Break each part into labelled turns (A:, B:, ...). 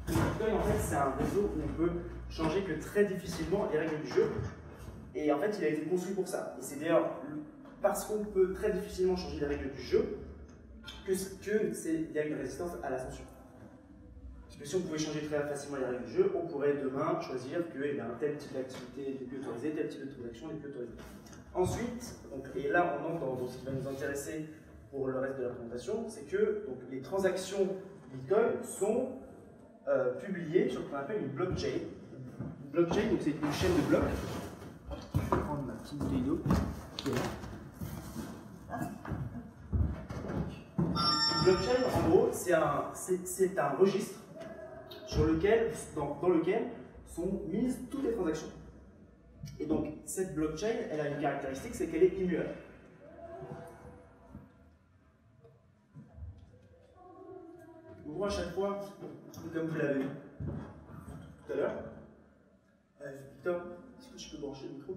A: Le Bitcoin, en fait, c'est un réseau où on peut changer que très difficilement les règles du jeu. Et en fait, il a été conçu pour ça. Et c'est d'ailleurs parce qu'on peut très difficilement changer les règles du jeu il y a une résistance à l'ascension. Parce que si on pouvait changer très facilement les règles du jeu, on pourrait demain choisir que un tel type d'activité n'est plus autorisé, tel type de transaction n'est plus autorisé. Ensuite, et là on entre dans ce qui va nous intéresser pour le reste de la présentation, c'est que les transactions Bitcoin sont publiées sur ce qu'on appelle une blockchain. Une blockchain, c'est une chaîne de blocs. Je vais prendre ma petite bouteille d'eau qui est là. Une blockchain, en gros, c'est un registre dans lequel sont mises toutes les transactions. Et donc, cette blockchain, elle a une caractéristique, c'est qu'elle est immuable. On voit à chaque fois, comme vous l'avez vu tout à l'heure. Victor, est-ce que je peux brancher le micro?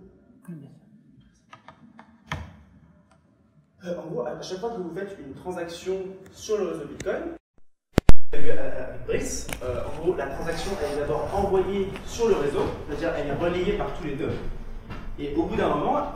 A: En gros, à chaque fois que vous faites une transaction sur le réseau Bitcoin, avec Brice, en gros, la transaction elle est d'abord envoyée sur le réseau, c'est-à-dire elle est relayée par tous les deux. Et au bout d'un moment,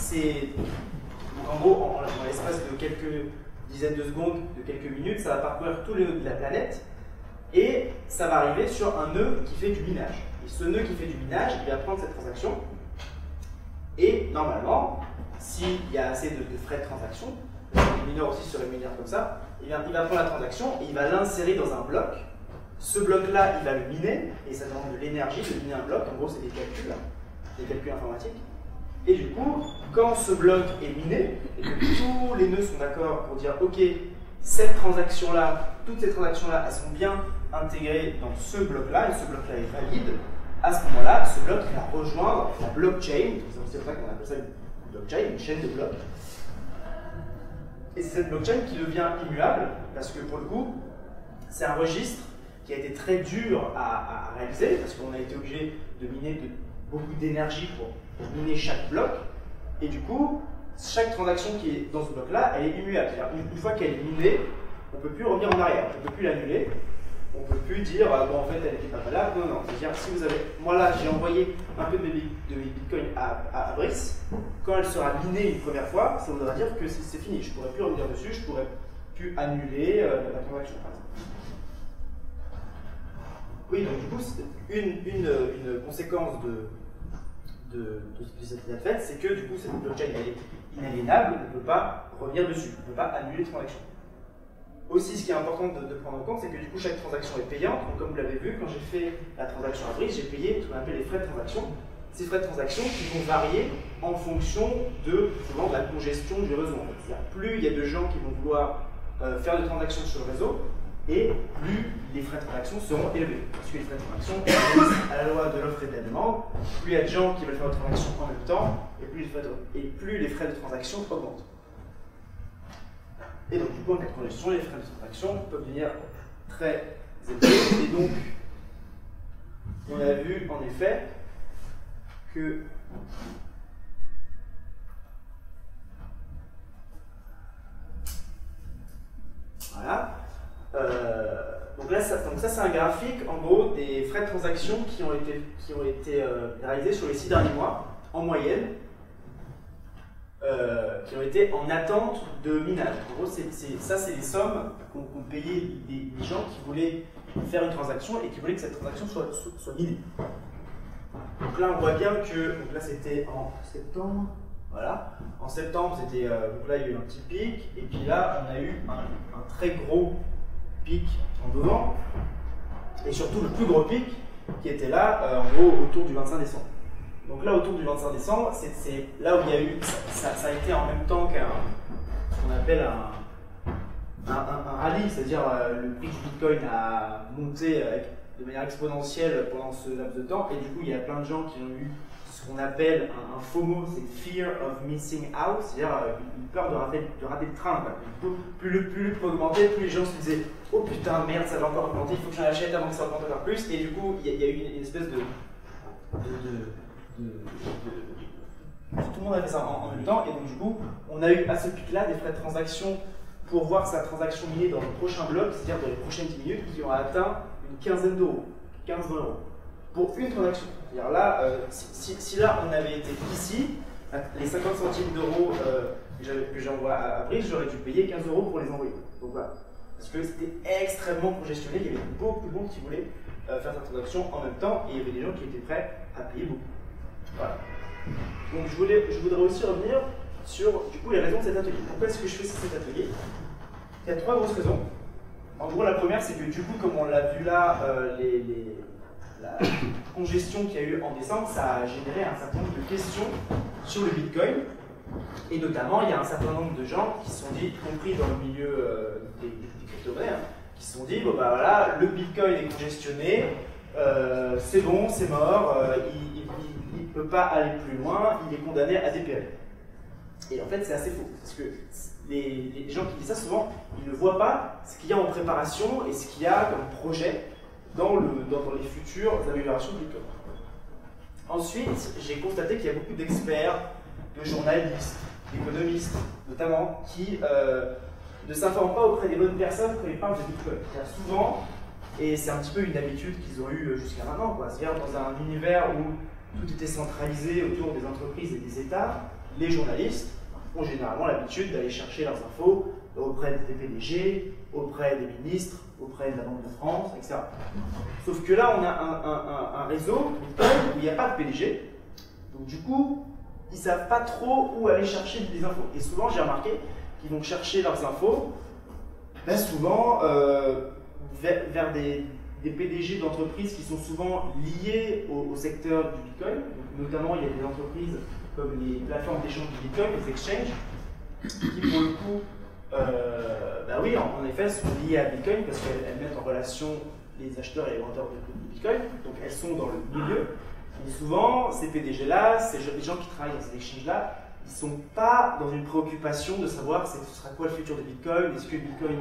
A: en gros, en l'espace de quelques dizaines de secondes, de quelques minutes, ça va parcourir toute la planète et ça va arriver sur un nœud qui fait du minage. Et ce nœud qui fait du minage, il va prendre cette transaction et normalement, s'il y a assez de frais de transaction, les mineurs aussi se rémunèrent comme ça, il va prendre la transaction et il va l'insérer dans un bloc. Ce bloc-là, il va le miner, et ça demande de l'énergie de miner un bloc. En gros, c'est des calculs informatiques. Et du coup, quand ce bloc est miné, et que tous les nœuds sont d'accord pour dire ok, cette transaction-là, toutes ces transaction-là, elles sont bien intégrées dans ce bloc-là, et ce bloc-là est valide, à ce moment-là, ce bloc va rejoindre la blockchain, c'est pour ça qu'on appelle ça une blockchain, une chaîne de blocs. Et c'est cette blockchain qui devient immuable, parce que pour le coup, c'est un registre qui a été très dur à réaliser, parce qu'on a été obligé de miner beaucoup d'énergie pour miner chaque bloc, et du coup, chaque transaction qui est dans ce bloc-là, elle est immuable. C'est-à-dire, une fois qu'elle est minée, on ne peut plus revenir en arrière, on ne peut plus l'annuler, on ne peut plus dire, bon en fait elle n'était pas valable, non. C'est-à-dire, si vous avez, moi là, j'ai envoyé un peu de mes bitcoins à Brice, quand elle sera minée une première fois, ça voudra dire que c'est fini, je ne pourrai plus revenir dessus, je ne pourrai plus annuler la transaction, par exemple. Oui, donc du coup, une conséquence de cette fait, c'est que du coup, cette blockchain elle est inaliénable, on ne peut pas revenir dessus, on ne peut pas annuler les transactions. Aussi, ce qui est important de prendre en compte, c'est que du coup, chaque transaction est payante. Donc, comme vous l'avez vu, quand j'ai fait la transaction à Brice, j'ai payé ce qu'on appelle les frais de transaction. Ces frais de transaction qui vont varier en fonction de la congestion du réseau. En fait. C'est-à-dire, plus il y a de gens qui vont vouloir faire des transactions sur le réseau, et plus les frais de transaction seront élevés. Parce que les frais de transaction obéissent à la loi de l'offre et de la demande. Plus il y a de gens qui veulent faire des transactions en même temps, et plus les frais de transaction augmentent. Et donc, du coup, en cas de congestion, les frais de transaction peuvent devenir très élevés. Et donc, on a vu en effet que voilà. Donc là, ça c'est un graphique en gros des frais de transaction qui ont été réalisés sur les 6 derniers mois en moyenne. Qui ont été en attente de minage. En gros, ça, c'est les sommes qu'ont payé les gens qui voulaient faire une transaction et qui voulaient que cette transaction soit minée. Donc là, on voit bien que, donc là, c'était en septembre. Voilà. En septembre, c'était, donc là, il y a eu un petit pic, et puis là, on a eu un très gros pic en novembre, et surtout le plus gros pic qui était là, en gros, autour du 25 décembre. Donc là, autour du 25 décembre, c'est là où il y a eu, ça a été en même temps ce qu'on appelle un rallye, c'est-à-dire le prix du Bitcoin a monté de manière exponentielle pendant ce laps de temps, et du coup, il y a plein de gens qui ont eu ce qu'on appelle un FOMO, c'est Fear of Missing Out, c'est-à-dire une peur de rater le train. Plus le prix augmentait, plus les gens se disaient « Oh putain, merde, ça va encore augmenter, il faut que j'en achète avant que ça augmente encore plus », et du coup, il y a eu une espèce de tout le monde a fait ça en même temps, et donc du coup, on a eu à ce pic-là des frais de transaction pour voir sa transaction minée dans le prochain bloc, c'est-à-dire dans les prochaines 10 minutes, qui ont atteint une quinzaine d'euros, 15-20 euros, pour une transaction. C'est-à-dire là, si là on avait été ici, les 50 centimes d'euros que j'envoie à Brice, j'aurais dû payer 15 euros pour les envoyer. Donc voilà. Parce que c'était extrêmement congestionné, il y avait beaucoup de monde qui voulait faire cette transaction en même temps, et il y avait des gens qui étaient prêts à payer beaucoup. Voilà. Donc je voudrais aussi revenir sur du coup les raisons de cet atelier. Pourquoi est-ce que je fais cet atelier? Il y a trois grosses raisons. En gros, la première, c'est que du coup, comme on l'a vu là, la congestion qu'il y a eu en décembre, ça a généré un certain nombre de questions sur le Bitcoin. Et notamment, il y a un certain nombre de gens qui se sont dit, y compris dans le milieu des crypto-monnaies, qui se sont dit, bon bah voilà, le Bitcoin est congestionné, c'est bon, c'est mort, il ne peut pas aller plus loin, il est condamné à dépérir. Et en fait, c'est assez faux, parce que les gens qui disent ça, souvent, ils ne voient pas ce qu'il y a en préparation et ce qu'il y a comme projet dans les futures améliorations du Bitcoin. Ensuite, j'ai constaté qu'il y a beaucoup d'experts, de journalistes, d'économistes, notamment, qui ne s'informent pas auprès des bonnes personnes quand ils parlent de Bitcoin. Souvent, et c'est un petit peu une habitude qu'ils ont eue jusqu'à maintenant, c'est-à-dire dans un univers où tout était centralisé autour des entreprises et des États, les journalistes ont généralement l'habitude d'aller chercher leurs infos auprès des PDG, auprès des ministres, auprès de la Banque de France, etc. Sauf que là, on a un réseau Bitcoin où il n'y a pas de PDG, donc du coup, ils ne savent pas trop où aller chercher des infos. Et souvent, j'ai remarqué qu'ils vont chercher leurs infos, souvent vers des PDG d'entreprises qui sont souvent liées au secteur du Bitcoin. Donc, notamment, il y a des entreprises comme les plateformes d'échange du Bitcoin, les exchanges, qui pour le coup, oui, en effet, sont liées à Bitcoin parce qu'elles mettent en relation les acheteurs et les vendeurs de Bitcoin, donc elles sont dans le milieu. Et souvent, ces PDG-là, les gens qui travaillent dans ces exchanges-là, ils ne sont pas dans une préoccupation de savoir ce sera quoi le futur de Bitcoin, est-ce que Bitcoin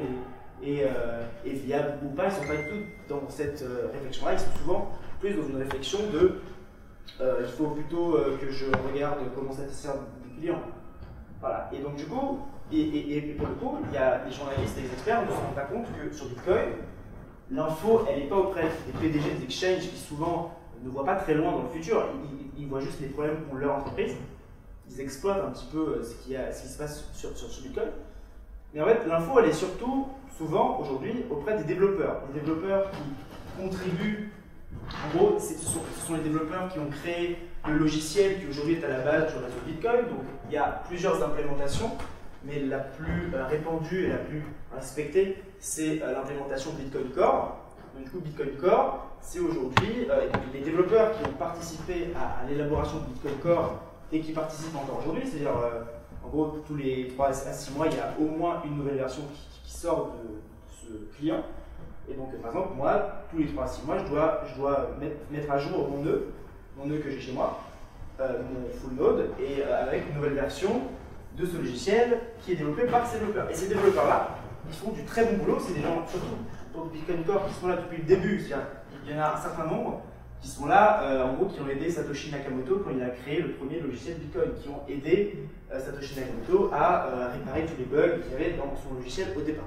A: est viable ou pas. Ils ne sont pas du tout dans cette réflexion-là, ils sont souvent plus dans une réflexion de il faut plutôt que je regarde comment satisfaire des clients. Voilà. Et donc du coup, et pour le coup, il y a des journalistes et des experts ne se rendent pas compte que sur Bitcoin, l'info, elle n'est pas auprès des PDG des exchanges qui souvent ne voient pas très loin dans le futur, ils voient juste les problèmes qu'ont leur entreprise, ils exploitent un petit peu ce qui se passe sur Bitcoin. Mais en fait, l'info, elle est surtout, souvent, aujourd'hui, auprès des développeurs qui contribuent. En gros, ce sont les développeurs qui ont créé le logiciel qui aujourd'hui est à la base du réseau Bitcoin. Donc, il y a plusieurs implémentations, mais la plus répandue et la plus respectée, c'est l'implémentation Bitcoin Core. Donc, du coup, Bitcoin Core, c'est aujourd'hui les développeurs qui ont participé à l'élaboration de Bitcoin Core et qui participent encore aujourd'hui, c'est-à-dire en gros, tous les 3 à 6 mois, il y a au moins une nouvelle version qui sort de ce client. Et donc, par exemple, moi, tous les 3 à 6 mois, je dois mettre à jour mon nœud que j'ai chez moi, mon full node, et avec une nouvelle version de ce logiciel qui est développé par ces développeurs. Et ces développeurs-là, ils font du très bon boulot, c'est des gens, surtout pour Bitcoin Core, qui sont là depuis le début. Il y en a un certain nombre qui sont là, en gros, qui ont aidé Satoshi Nakamoto quand il a créé le premier logiciel Bitcoin, qui ont aidé Satoshi Nakamoto à réparer tous les bugs qu'il y avait dans son logiciel au départ.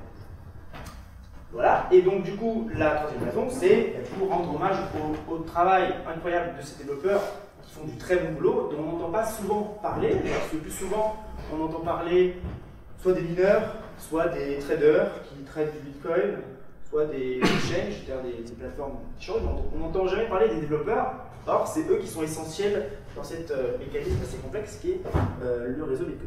A: Voilà, et donc du coup, la troisième raison, c'est pour rendre hommage au travail incroyable de ces développeurs qui font du très bon boulot, dont on n'entend pas souvent parler, parce que plus souvent, on entend parler soit des mineurs, soit des traders qui traitent du Bitcoin, soit des exchanges, c'est-à-dire des plateformes d'échange. On n'entend jamais parler des développeurs. Or, c'est eux qui sont essentiels dans cette mécanisme assez complexe qui est le réseau Bitcoin.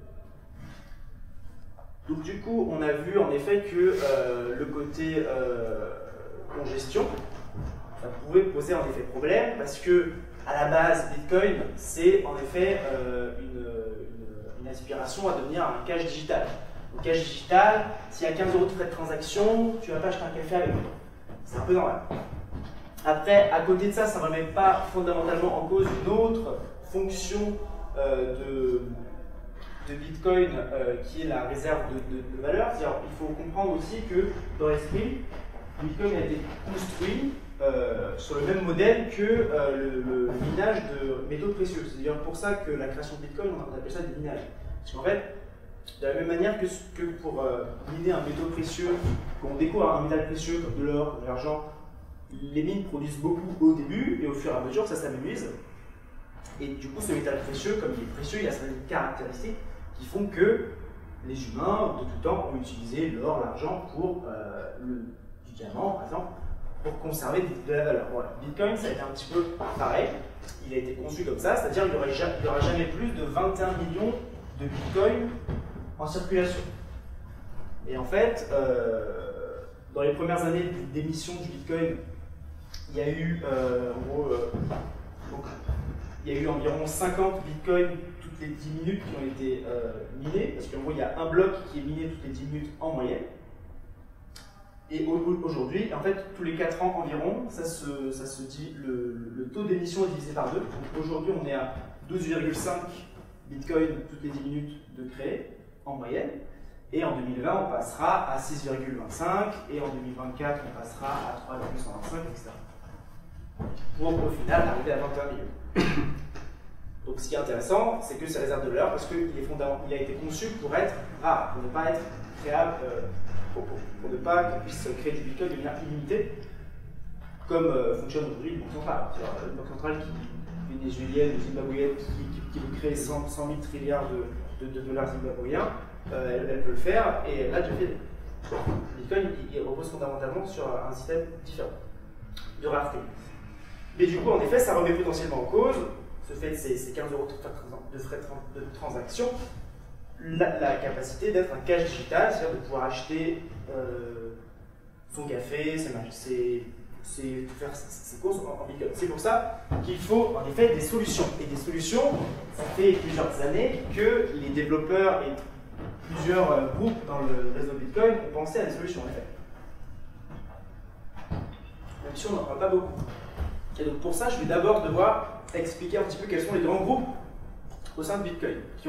A: Donc du coup, on a vu en effet que le côté congestion, ça pouvait poser en effet problème parce que à la base, Bitcoin, c'est en effet une aspiration à devenir un cash digital. Un cash digital, s'il y a 15 € de frais de transaction, tu ne vas pas acheter un café avec lui. C'est un peu normal. Après, à côté de ça, ça ne remet pas fondamentalement en cause une autre fonction de Bitcoin qui est la réserve de valeur. C'est-à-dire il faut comprendre aussi que dans l'esprit, Bitcoin a été construit sur le même modèle que le minage de métaux précieux. C'est d'ailleurs pour ça que la création de Bitcoin, on appelle ça du minage. Parce qu'en fait, de la même manière que pour miner un métaux précieux, qu'on découvre un métal précieux comme de l'or, comme de l'argent, les mines produisent beaucoup au début, et au fur et à mesure, ça s'amenuise. Et du coup, ce métal précieux, comme il est précieux, il a certaines caractéristiques qui font que les humains, de tout temps, ont utilisé l'or, l'argent pour du diamant, par exemple, pour conserver de la valeur. Voilà. Bitcoin, ça a été un petit peu pareil. Il a été conçu comme ça, c'est-à-dire qu'il n'y aura jamais plus de 21 millions de bitcoins en circulation. Et en fait, dans les premières années d'émission du bitcoin, il y a eu, il y a eu environ 50 bitcoins toutes les 10 minutes qui ont été minés, parce qu'en gros, il y a un bloc qui est miné toutes les 10 minutes en moyenne. Et aujourd'hui, en fait, tous les 4 ans environ, le taux d'émission est divisé par 2. Donc aujourd'hui, on est à 12,5 bitcoins toutes les 10 minutes de créer, en moyenne. Et en 2020, on passera à 6,25, et en 2024, on passera à 3,125, etc. Pour au final arriver à 21 millions. Donc ce qui est intéressant, c'est que c'est réserve de l'heure parce qu'il a été conçu pour être rare, pour ne pas être créable, pour ne pas qu'on puisse créer du bitcoin de manière illimitée, comme fonctionne aujourd'hui une banque centrale. Une banque centrale vénézuélienne ou zimbabwéenne qui veut créer 100 000 trilliards de dollars zimbabwéens, elle peut le faire, et elle a déjà fait. Le bitcoin, il repose fondamentalement sur un système différent de rareté. Mais du coup, en effet, ça remet potentiellement en cause, ce fait de ces 15 € de frais de transaction, la capacité d'être un cash digital, c'est-à-dire de pouvoir acheter son café, faire ses courses en bitcoin. C'est pour ça qu'il faut en effet des solutions. Et des solutions, ça fait plusieurs années que les développeurs et plusieurs groupes dans le réseau Bitcoin ont pensé à des solutions en effet. Même si on n'en parle pas beaucoup. Et donc pour ça, je vais d'abord devoir expliquer un petit peu quels sont les grands groupes au sein de Bitcoin qui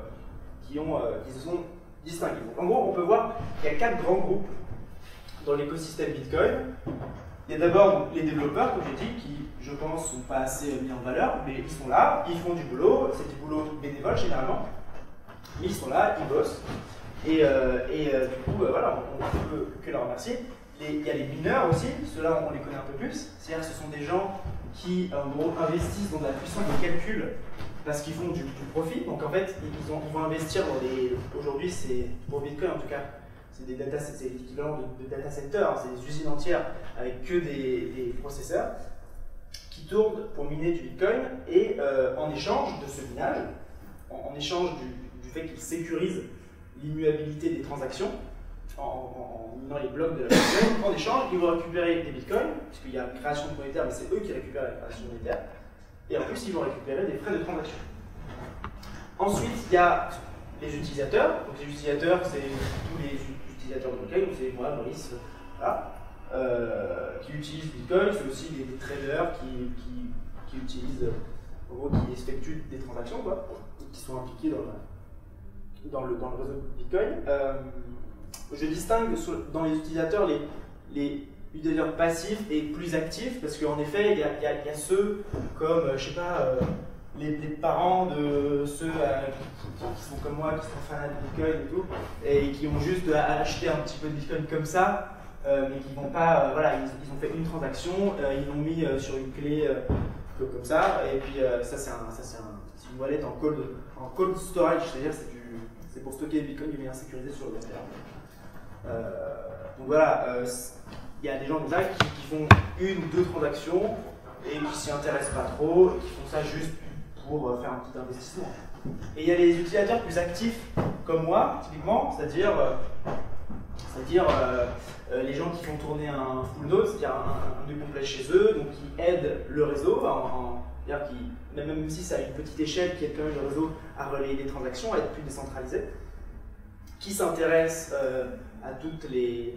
A: se sont distingués. Donc, en gros, on peut voir qu'il y a 4 grands groupes dans l'écosystème Bitcoin. Il y a d'abord les développeurs, comme j'ai dit, qui, je pense, ne sont pas assez mis en valeur, mais ils sont là, ils font du boulot, c'est du boulot bénévole généralement, mais ils sont là, ils bossent, et du coup, voilà, on ne peut que leur remercier. Il y a les mineurs aussi, ceux-là on les connaît un peu plus, c'est-à-dire que ce sont des gens qui en gros investissent dans la puissance de calcul parce qu'ils font du profit, donc en fait ils vont investir dans des, aujourd'hui c'est pour Bitcoin en tout cas, c'est l'équivalent de data centers, hein, c'est des usines entières avec que des processeurs qui tournent pour miner du Bitcoin, et en échange de ce minage, en échange du fait qu'ils sécurisent l'immuabilité des transactions, en minant les blocs de la Bitcoin, en échange, ils vont récupérer des bitcoins, puisqu'il y a une création monétaire, mais c'est eux qui récupèrent la création monétaire, et en plus, ils vont récupérer des frais de transaction. Ensuite, il y a les utilisateurs. Donc, les utilisateurs, c'est tous les utilisateurs de Bitcoin, donc c'est moi, Maurice, voilà, qui utilisent Bitcoin, c'est aussi les traders qui utilisent, en gros, qui effectuent des transactions, quoi, qui sont impliqués dans le réseau Bitcoin. Je distingue dans les utilisateurs les utilisateurs passifs et plus actifs, parce qu'en effet, il y a ceux comme, je sais pas, les parents de ceux qui sont comme moi, qui sont fans de Bitcoin et tout, et qui ont juste acheté un petit peu de Bitcoin comme ça, mais qui vont pas, voilà, ils ont fait une transaction, ils l'ont mis sur une clé comme ça, et puis ça c'est une wallet en cold storage, c'est-à-dire c'est pour stocker les Bitcoin de manière sécurisée sur le long terme. Donc voilà, il y a des gens comme ça qui font une ou deux transactions et qui s'y intéressent pas trop, et qui font ça juste pour faire un petit investissement. Et il y a les utilisateurs plus actifs comme moi, typiquement, c'est-à-dire les gens qui font tourner un full node, c'est-à-dire un nœud complet chez eux, donc qui aident le réseau, c'est-à-dire même si ça a une petite échelle, qui aide quand même le réseau à relayer des transactions, à être plus décentralisé, qui s'intéressent à tous les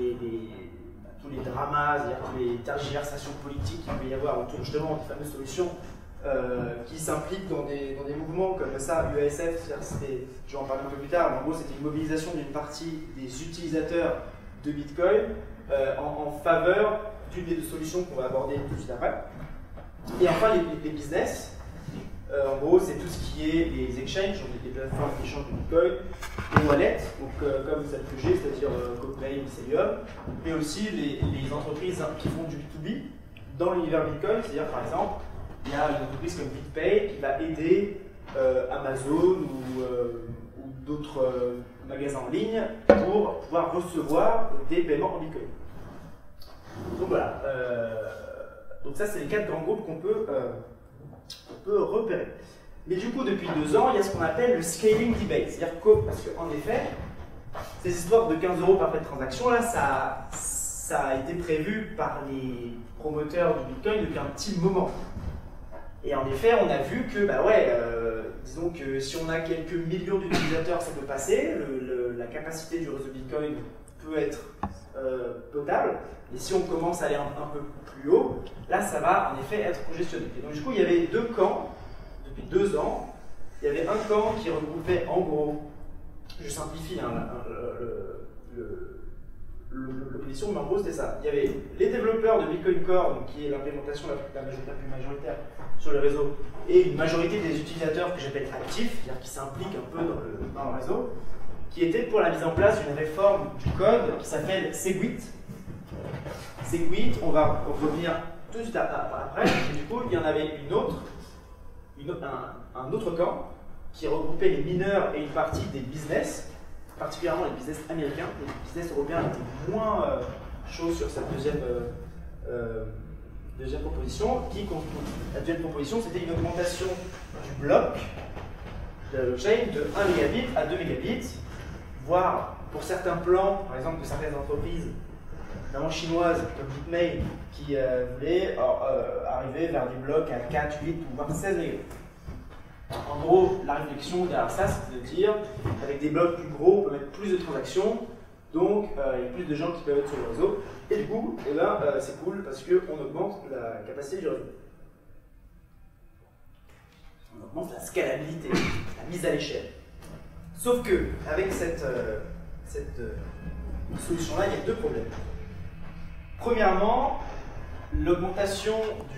A: dramas, c'est-à-dire toutes les tergiversations politiques qu'il peut y avoir autour justement des fameuses solutions, qui s'impliquent dans des mouvements comme ça, UASF, je vais en parler un peu plus tard, mais en gros c'était une mobilisation d'une partie des utilisateurs de Bitcoin en faveur d'une des deux solutions qu'on va aborder tout de suite après. Et enfin les business, En gros, c'est tout ce qui est les exchanges, donc les plateformes d'échange de Bitcoin, les wallets, donc comme celle que j'ai, c'est-à-dire GoPay, Mycelium, mais aussi les entreprises qui font du B2B dans l'univers Bitcoin, c'est-à-dire par exemple, il y a une entreprise comme BitPay qui va aider Amazon ou d'autres magasins en ligne pour pouvoir recevoir des paiements en Bitcoin. Donc voilà. Donc ça, c'est les 4 grands groupes qu'on peut repérer. Mais du coup, depuis 2 ans, il y a ce qu'on appelle le scaling debate. C'est-à-dire que, parce qu'en effet, ces histoires de 15 € par frais de transaction, là, ça a été prévu par les promoteurs du Bitcoin depuis un petit moment. Et en effet, on a vu que, bah ouais, disons que si on a quelques millions d'utilisateurs, ça peut passer. La capacité du réseau Bitcoin peut être potable. Et si on commence à aller un peu plus haut, là, ça va en effet être congestionné. Et donc, du coup, il y avait 2 camps depuis 2 ans. Il y avait un camp qui regroupait, en gros, je simplifie l'opposition, mais en gros, c'était ça. Il y avait les développeurs de Bitcoin Core, donc, qui est l'implémentation la plus majoritaire sur le réseau, et une majorité des utilisateurs que j'appelle actifs, c'est-à-dire qui s'impliquent un peu dans le réseau, qui étaient pour la mise en place d'une réforme du code qui s'appelle Segwit. Segwit, on va revenir tout de suite après, et du coup, il y en avait un autre camp qui regroupait les mineurs et une partie des business, particulièrement les business américains. Les business européens étaient moins chauds sur cette deuxième proposition. La deuxième proposition, c'était une augmentation du bloc de la blockchain de 1 mégabit à 2 mégabits, voire pour certains plans, par exemple de certaines entreprises, notamment chinoises comme BitMain, qui voulaient arriver vers des blocs à 4, 8 ou voire 16 mégabits. En gros, la réflexion derrière ça, c'est de dire, avec des blocs plus gros, on peut mettre plus de transactions, donc il y a plus de gens qui peuvent être sur le réseau, et du coup, c'est cool parce qu'on augmente la capacité du réseau. On augmente la scalabilité, la mise à l'échelle. Sauf que, avec cette solution-là, il y a 2 problèmes. Premièrement, l'augmentation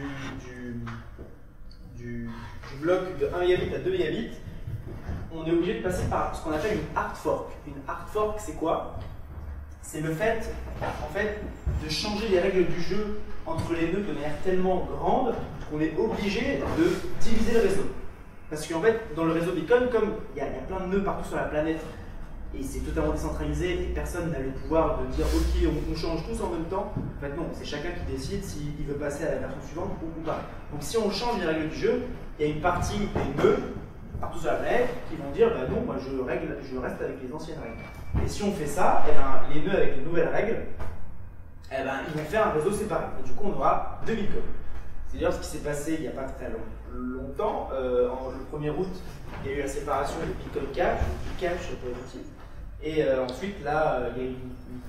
A: du bloc de 1 mégabit à 2 mégabits, on est obligé de passer par ce qu'on appelle une hard fork. Une hard fork, c'est quoi? C'est le fait, en fait, de changer les règles du jeu entre les nœuds de manière tellement grande qu'on est obligé de diviser le réseau. Parce qu'en fait, dans le réseau Bitcoin, comme il y a plein de nœuds partout sur la planète, et c'est totalement décentralisé, et personne n'a le pouvoir de dire ok, on change tous en même temps. En fait non, c'est chacun qui décide s'il veut passer à la version suivante ou pas. Donc si on change les règles du jeu, il y a une partie des nœuds partout sur la planète qui vont dire bah non, moi je reste avec les anciennes règles. Et si on fait ça, eh ben, les nœuds avec les nouvelles règles, eh ben, ils vont faire un réseau séparé. Et du coup on aura 2 bitcoins. C'est d'ailleurs ce qui s'est passé il n'y a pas très longtemps. Le 1er août, il y a eu la séparation de Bitcoin Cash, du cash pour les petits. Et ensuite, là, il y a une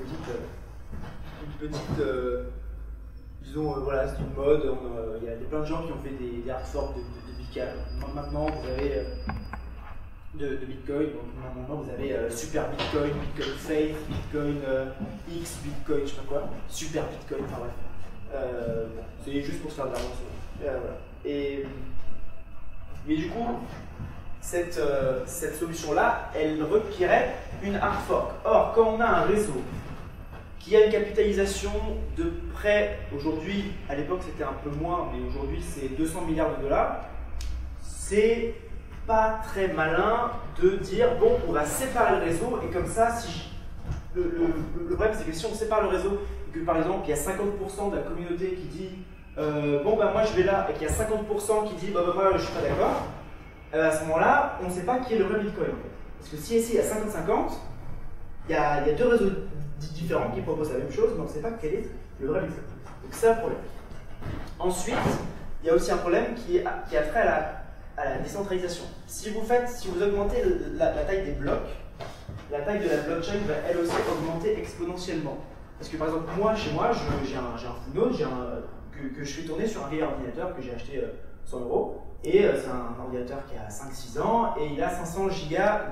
A: petite disons, voilà, c'est une mode. Il y a plein de gens qui ont fait des hard forks de Bitcoin. Maintenant, vous avez de Bitcoin. Donc, maintenant, vous avez Super Bitcoin, Bitcoin Faith, Bitcoin X, Bitcoin, je sais pas quoi, Super Bitcoin, enfin bref. C'est juste pour se faire de l'argent. Voilà. Mais du coup, cette solution-là, elle requérait une hard fork. Or, quand on a un réseau qui a une capitalisation de près, aujourd'hui, à l'époque c'était un peu moins, mais aujourd'hui c'est 200 milliards de dollars, c'est pas très malin de dire bon, on va séparer le réseau et comme ça, le problème c'est que si on sépare le réseau et que par exemple il y a 50% de la communauté qui dit bon bah moi je vais là et qu'il y a 50% qui dit bah moi je suis pas d'accord, à ce moment-là on ne sait pas qui est le vrai Bitcoin. Parce que si ici il y a 50-50, il y a 2 réseaux différents qui proposent la même chose, mais on ne sait pas quel est le vrai Bitcoin. Donc c'est un problème. Ensuite, il y a aussi un problème qui a trait à la décentralisation. Si vous augmentez la taille des blocs, la taille de la blockchain va elle aussi augmenter exponentiellement. Parce que par exemple, moi, chez moi, j'ai un full node que je fais tourner sur un vieil ordinateur que j'ai acheté 100 €. Et c'est un ordinateur qui a 5-6 ans et il a 500 gigas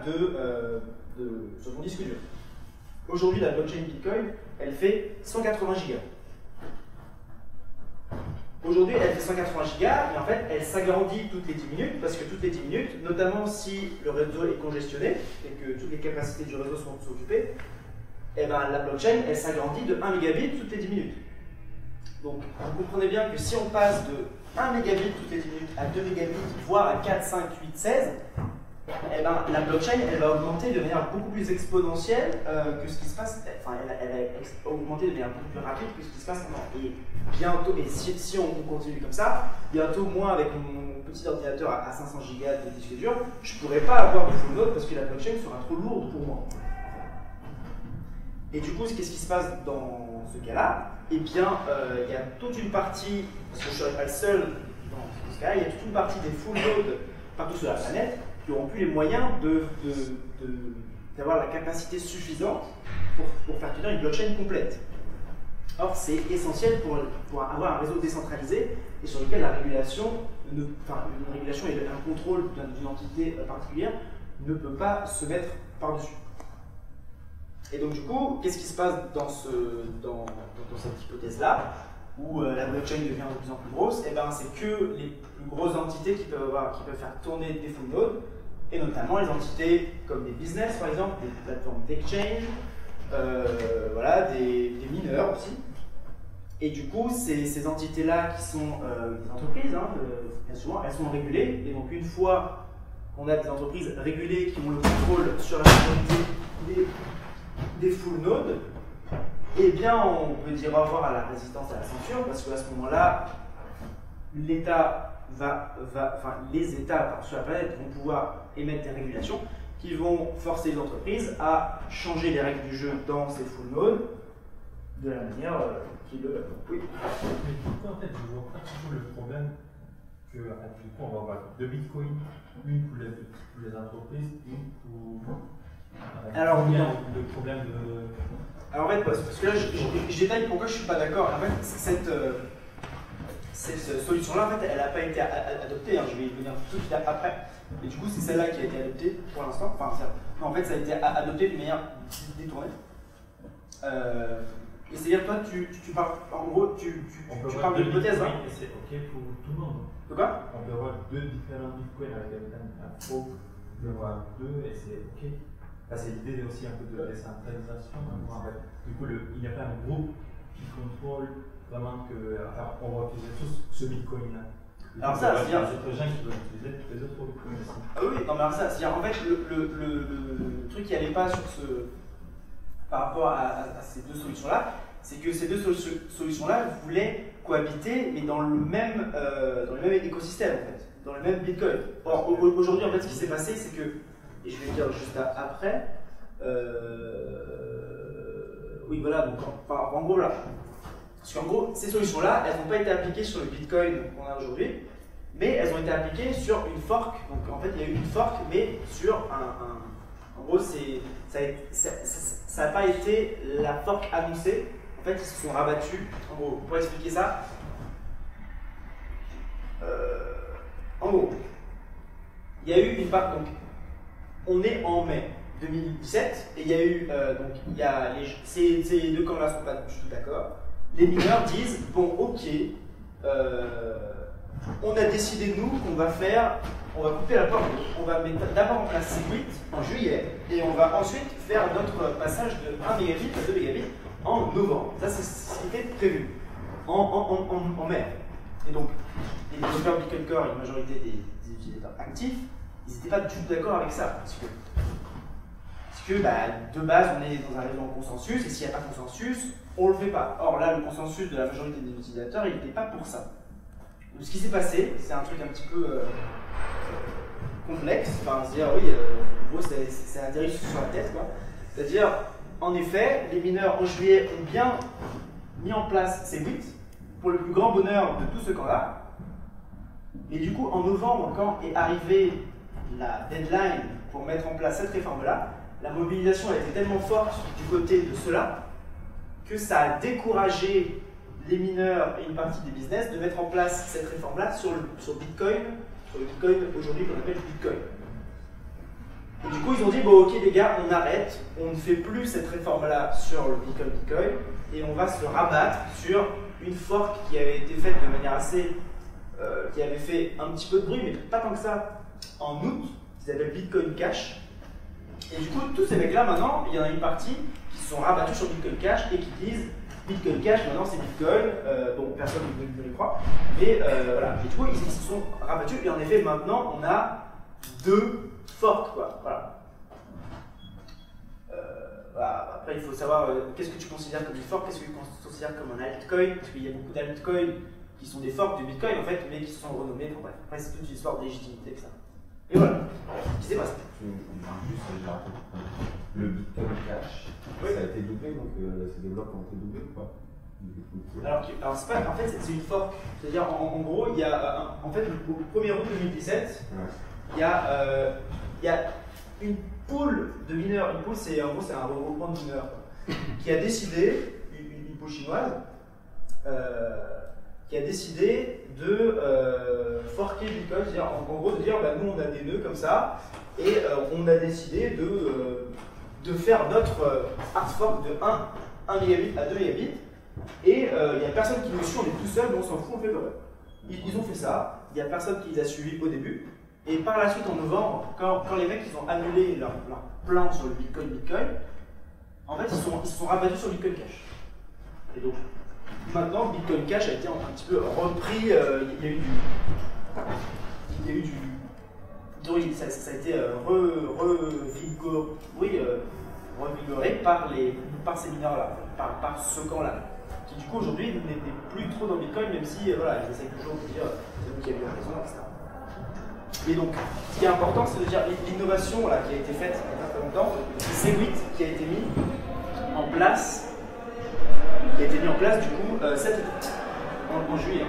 A: sur son disque dur. Aujourd'hui, la blockchain Bitcoin, elle fait 180 gigas. aujourd'hui, elle fait 180 gigas, mais en fait, elle s'agrandit toutes les 10 minutes, parce que toutes les 10 minutes, notamment si le réseau est congestionné et que toutes les capacités du réseau sont occupées, eh ben, la blockchain, elle s'agrandit de 1 mégabit toutes les 10 minutes. Donc, vous comprenez bien que si on passe de 1 mégabit toutes les 10 minutes à 2 mégabits, voire à 4, 5, 8, 16, eh ben, la blockchain, elle va augmenter de manière beaucoup plus exponentielle que ce qui se passe, enfin, elle va augmenter de manière beaucoup plus rapide que ce qui se passe maintenant. Et bientôt, et si on continue comme ça, bientôt, moi, avec mon petit ordinateur à 500 Go de disque dur, je ne pourrais pas avoir de full node parce que la blockchain sera trop lourde pour moi. Et du coup, qu'est-ce qui se passe dans ce cas-là? Eh bien, il y a toute une partie, parce que je ne serai pas le seul dans ce cas-là, il y a toute une partie des full nodes partout sur la planète qui n'auront plus les moyens d'avoir la capacité suffisante pour faire tenir une blockchain complète. Or, c'est essentiel pour avoir un réseau décentralisé et sur lequel la régulation, une régulation et un contrôle d'une entité particulière ne peut pas se mettre par-dessus. Et donc, du coup, qu'est-ce qui se passe dans cette hypothèse-là, où la blockchain devient de plus en plus grosse? Eh ben, c'est que les plus grosses entités qui peuvent faire tourner des full nodes, et notamment les entités comme des business, par exemple, des plateformes d'exchange, voilà, des mineurs aussi. Et du coup, ces entités-là qui sont des entreprises, hein, bien souvent, elles sont régulées. Et donc, une fois qu'on a des entreprises régulées qui ont le contrôle sur la majorité des full nodes, eh bien, on peut dire au revoir à la résistance à la censure, parce qu'à ce moment-là, l'État les États sur la planète vont pouvoir émettre des régulations qui vont forcer les entreprises à changer les règles du jeu dans ces full nodes de la manière qu'ils le veulent. Oui.
B: Mais pourquoi en fait je vois pas toujours le problème que du coup on va avoir deux bitcoins, une pour les entreprises, une pour.
A: Alors,
B: le problème de.
A: Alors en fait, parce que là je détaille pourquoi je ne suis pas d'accord. En fait, cette solution-là, en fait, elle n'a pas été adoptée. Hein. Je vais y venir tout de suite après. Et du coup, c'est celle-là qui a été adoptée pour l'instant. Enfin, en fait, ça a été adopté de manière détournée. Et c'est-à-dire, toi, tu parles, en gros, tu parles de l'hypothèse.
B: Hein. C'est OK pour tout le monde.
A: De quoi?
B: On peut avoir deux différents bitcoins avec un faux. On peut avoir deux et c'est OK. Là, c'est l'idée aussi un peu de décentralisation. Du coup, il n'y a pas un groupe qui contrôle vraiment que. Enfin, on va utiliser tous ce bitcoin-là.
A: Alors ça, c'est bien.
B: Il y a d'autres gens qui veulent utiliser les autres bitcoins aussi.
A: Ah oui, non mais alors ça, c'est-à-dire en fait le truc qui n'allait pas sur par rapport à ces deux solutions-là, c'est que ces deux solutions-là voulaient cohabiter, mais dans le même écosystème en fait, dans le même bitcoin. Or aujourd'hui en fait, ce qui s'est passé, c'est que, et je vais le dire juste après, oui voilà, donc en gros là. Parce qu'en gros, ces solutions-là, elles n'ont pas été appliquées sur le Bitcoin qu'on a aujourd'hui, mais elles ont été appliquées sur une fork. Donc en fait, il y a eu une fork, mais sur en gros, ça n'a pas été la fork annoncée. En fait, ils se sont rabattus. En gros, pour expliquer ça, en gros, il y a eu une part. Donc, on est en mai 2017, et il y a eu. Ces deux camps-là ne sont pas du tout d'accord. Les mineurs disent, bon ok, on a décidé nous qu'on va couper la porte, on va mettre d'abord en place Segwit en juillet, et on va ensuite faire notre passage de 1 mégabit à 2 mégabits en novembre. Ça c'est ce qui était prévu, en mai. Et donc, les développeurs Bitcoin Core et la majorité des utilisateurs actifs, ils n'étaient pas du tout d'accord avec ça, parce que de base on est dans un réseau en consensus, et s'il n'y a pas de consensus, on ne le fait pas. Or là, le consensus de la majorité des utilisateurs, il n'était pas pour ça. Donc ce qui s'est passé, c'est un truc un petit peu complexe, enfin se dire oui, en gros c'est un dirige sur la tête quoi. C'est-à-dire, en effet, les mineurs en juillet ont bien mis en place ces bits, pour le plus grand bonheur de tout ce camp-là. Mais du coup, en novembre, quand est arrivée la deadline pour mettre en place cette réforme-là, la mobilisation a été tellement forte du côté de ceux-là que ça a découragé les mineurs et une partie des business de mettre en place cette réforme-là sur Bitcoin, sur le Bitcoin aujourd'hui qu'on appelle Bitcoin. Et du coup, ils ont dit, bon ok les gars, on arrête, on ne fait plus cette réforme-là sur le Bitcoin, et on va se rabattre sur une fork qui avait été faite de manière assez. Qui avait fait un petit peu de bruit, mais pas tant que ça, en août, qui s'appelle Bitcoin Cash. Et du coup, tous ces mecs-là, maintenant, il y en a une partie qui se sont rabattus sur Bitcoin Cash et qui disent Bitcoin Cash, maintenant c'est Bitcoin. Bon, personne ne les croit, mais voilà. Et du coup, ils se sont rabattus, et en effet, maintenant, on a 2 forks, quoi. Voilà. Voilà. Après, il faut savoir qu'est-ce que tu considères comme une fork, qu'est-ce que tu considères comme un altcoin, parce qu'il y a beaucoup d'altcoins qui sont des forks de Bitcoin, en fait, mais qui se sont renommés. Bon, bref. Après, c'est toute une histoire de légitimité, que ça. Et voilà. Qu'est-ce qui s'est passé?
C: Le Bitcoin Cash, oui. Ça a été doublé, donc c'est des blocs qui ont été doublés ou pas?
A: Alors c'est pas, en fait, c'est une fork. C'est-à-dire, en gros, il y a, en fait, le 1er août 2017, ouais. il y a une pool de mineurs. Une pool, c'est en gros, c'est un regroupement de mineurs qui a décidé, une pool chinoise, qui a décidé de forker Bitcoin, c'est-à-dire en gros de dire bah, nous on a des nœuds comme ça et on a décidé de faire notre hard fork de 1 mégabit à 2 mégabits et il n'y a personne qui nous suit, on est tout seul, mais on s'en fout, on fait le reste. Ils ont fait ça, il n'y a personne qui les a suivis au début et par la suite en novembre, quand les mecs ils ont annulé leur plan sur le Bitcoin, en fait ils se sont rabattus sur Bitcoin Cash. Et donc maintenant, Bitcoin Cash a été un petit peu repris, il y a eu du ça a été revigoré par ces mineurs-là, par ce camp-là, qui du coup aujourd'hui n'est plus trop dans Bitcoin, même si voilà, ils essayent toujours de dire c'est vous qui avez eu raison, etc. Et donc, ce qui est important, c'est de dire l'innovation qui a été faite il y a pas longtemps, c'est Segwit qui a été mis en place. Qui a été mis en place du coup en juillet.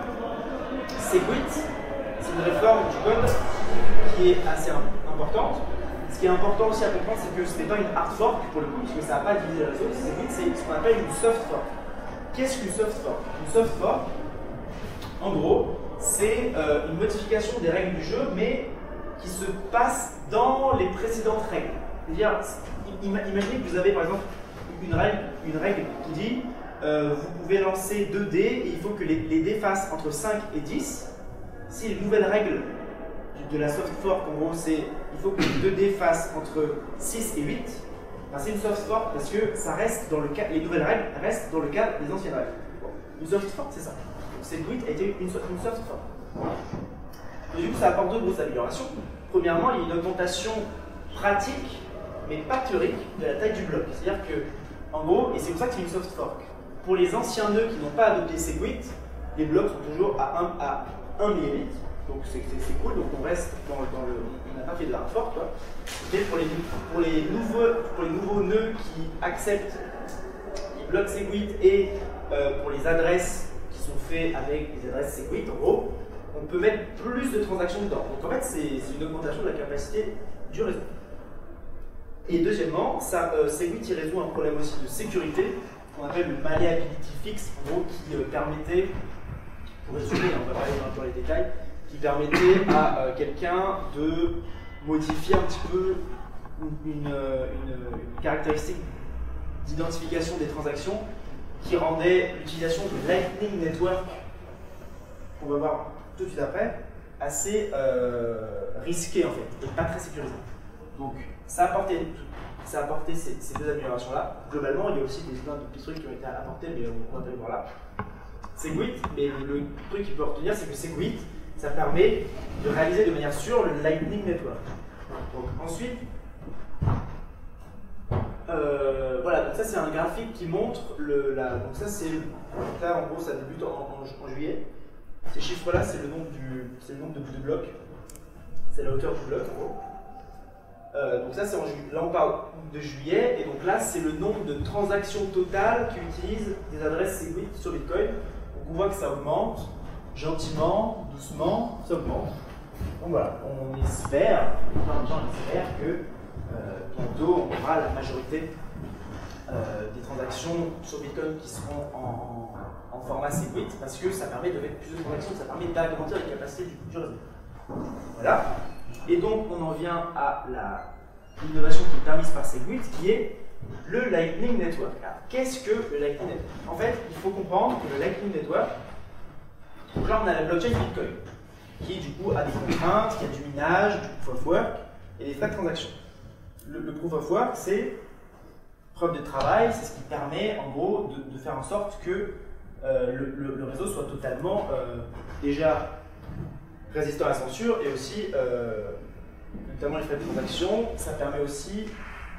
A: Segwit, c'est une réforme du code qui est assez importante. Ce qui est important aussi à comprendre, c'est que ce n'est pas une hard fork pour le coup, puisque ça n'a pas divisé le réseau. Segwit, c'est ce qu'on appelle une soft fork. Qu'est-ce qu'une soft fork? Une soft fork, en gros, c'est une modification des règles du jeu, mais qui se passe dans les précédentes règles. C'est-à-dire, imaginez que vous avez par exemple une règle qui dit vous pouvez lancer 2 dés et il faut que les dés fassent entre 5 et 10. Si les nouvelles règles de la soft fork, en gros, c'est il faut que les 2 dés fassent entre 6 et 8, ben, c'est une soft fork parce que ça reste dans le cas, les nouvelles règles restent dans le cadre des anciennes règles. Bon, une soft fork, c'est ça. Donc Segwit a été une soft fork. Et du coup, ça apporte 2 grosses améliorations. Premièrement, il y a une augmentation pratique, mais pas théorique, de la taille du bloc. C'est-à-dire que, en gros, et c'est pour ça que c'est une soft fork. Pour les anciens nœuds qui n'ont pas adopté Segwit, les blocs sont toujours à 1 mégabit. Donc c'est cool, donc on reste dans le. On n'a pas fait de hard fork, quoi. Et pour les nouveaux nœuds qui acceptent les blocs Segwit et pour les adresses qui sont faites avec les adresses Segwit, en gros, on peut mettre plus de transactions dedans. Donc en fait, c'est une augmentation de la capacité du réseau. Et deuxièmement, Segwit il résout un problème aussi de sécurité qu'on appelle le malleability fix, en gros, qui permettait, pour résumer, on va pas aller dans les détails, qui permettait à quelqu'un de modifier un petit peu une caractéristique d'identification des transactions qui rendait l'utilisation de Lightning Network, qu'on va voir tout de suite après, assez risqué en fait, et pas très sécurisé. Donc ça a apporté ces 2 améliorations-là. Globalement, il y a aussi plein de petits trucs qui ont été apportés, mais on va pas les voir là. Segwit, mais le truc qu'il peut retenir, c'est que Segwit, ça permet de réaliser de manière sûre le Lightning Network. Donc ensuite, voilà, donc ça c'est un graphique qui montre donc ça c'est, là en gros ça débute en juillet. Ces chiffres-là, c'est le nombre de blocs, c'est la hauteur du bloc en gros. Donc ça c'est en juillet. Là on parle de juillet, et donc là c'est le nombre de transactions totales qui utilisent des adresses Segwit sur Bitcoin. Donc on voit que ça augmente gentiment, doucement, ça augmente. Donc voilà, on espère que bientôt on aura la majorité des transactions sur Bitcoin qui seront en format Segwit, parce que ça permet de mettre plus de transactions, ça permet d'agrandir les capacités du réseau. Voilà. Et donc on en vient à l'innovation qui est permise par Segwit, qui est le Lightning Network. Qu'est-ce que le Lightning Network? En fait, il faut comprendre que le Lightning Network, donc là on a la blockchain Bitcoin, qui du coup a des contraintes, qui a du minage, du proof of work et des frais de transaction. Le proof of work, c'est preuve de travail, c'est ce qui permet en gros de faire en sorte que le réseau soit totalement déjà résistant à la censure et aussi notamment les frais de transaction. Ça permet aussi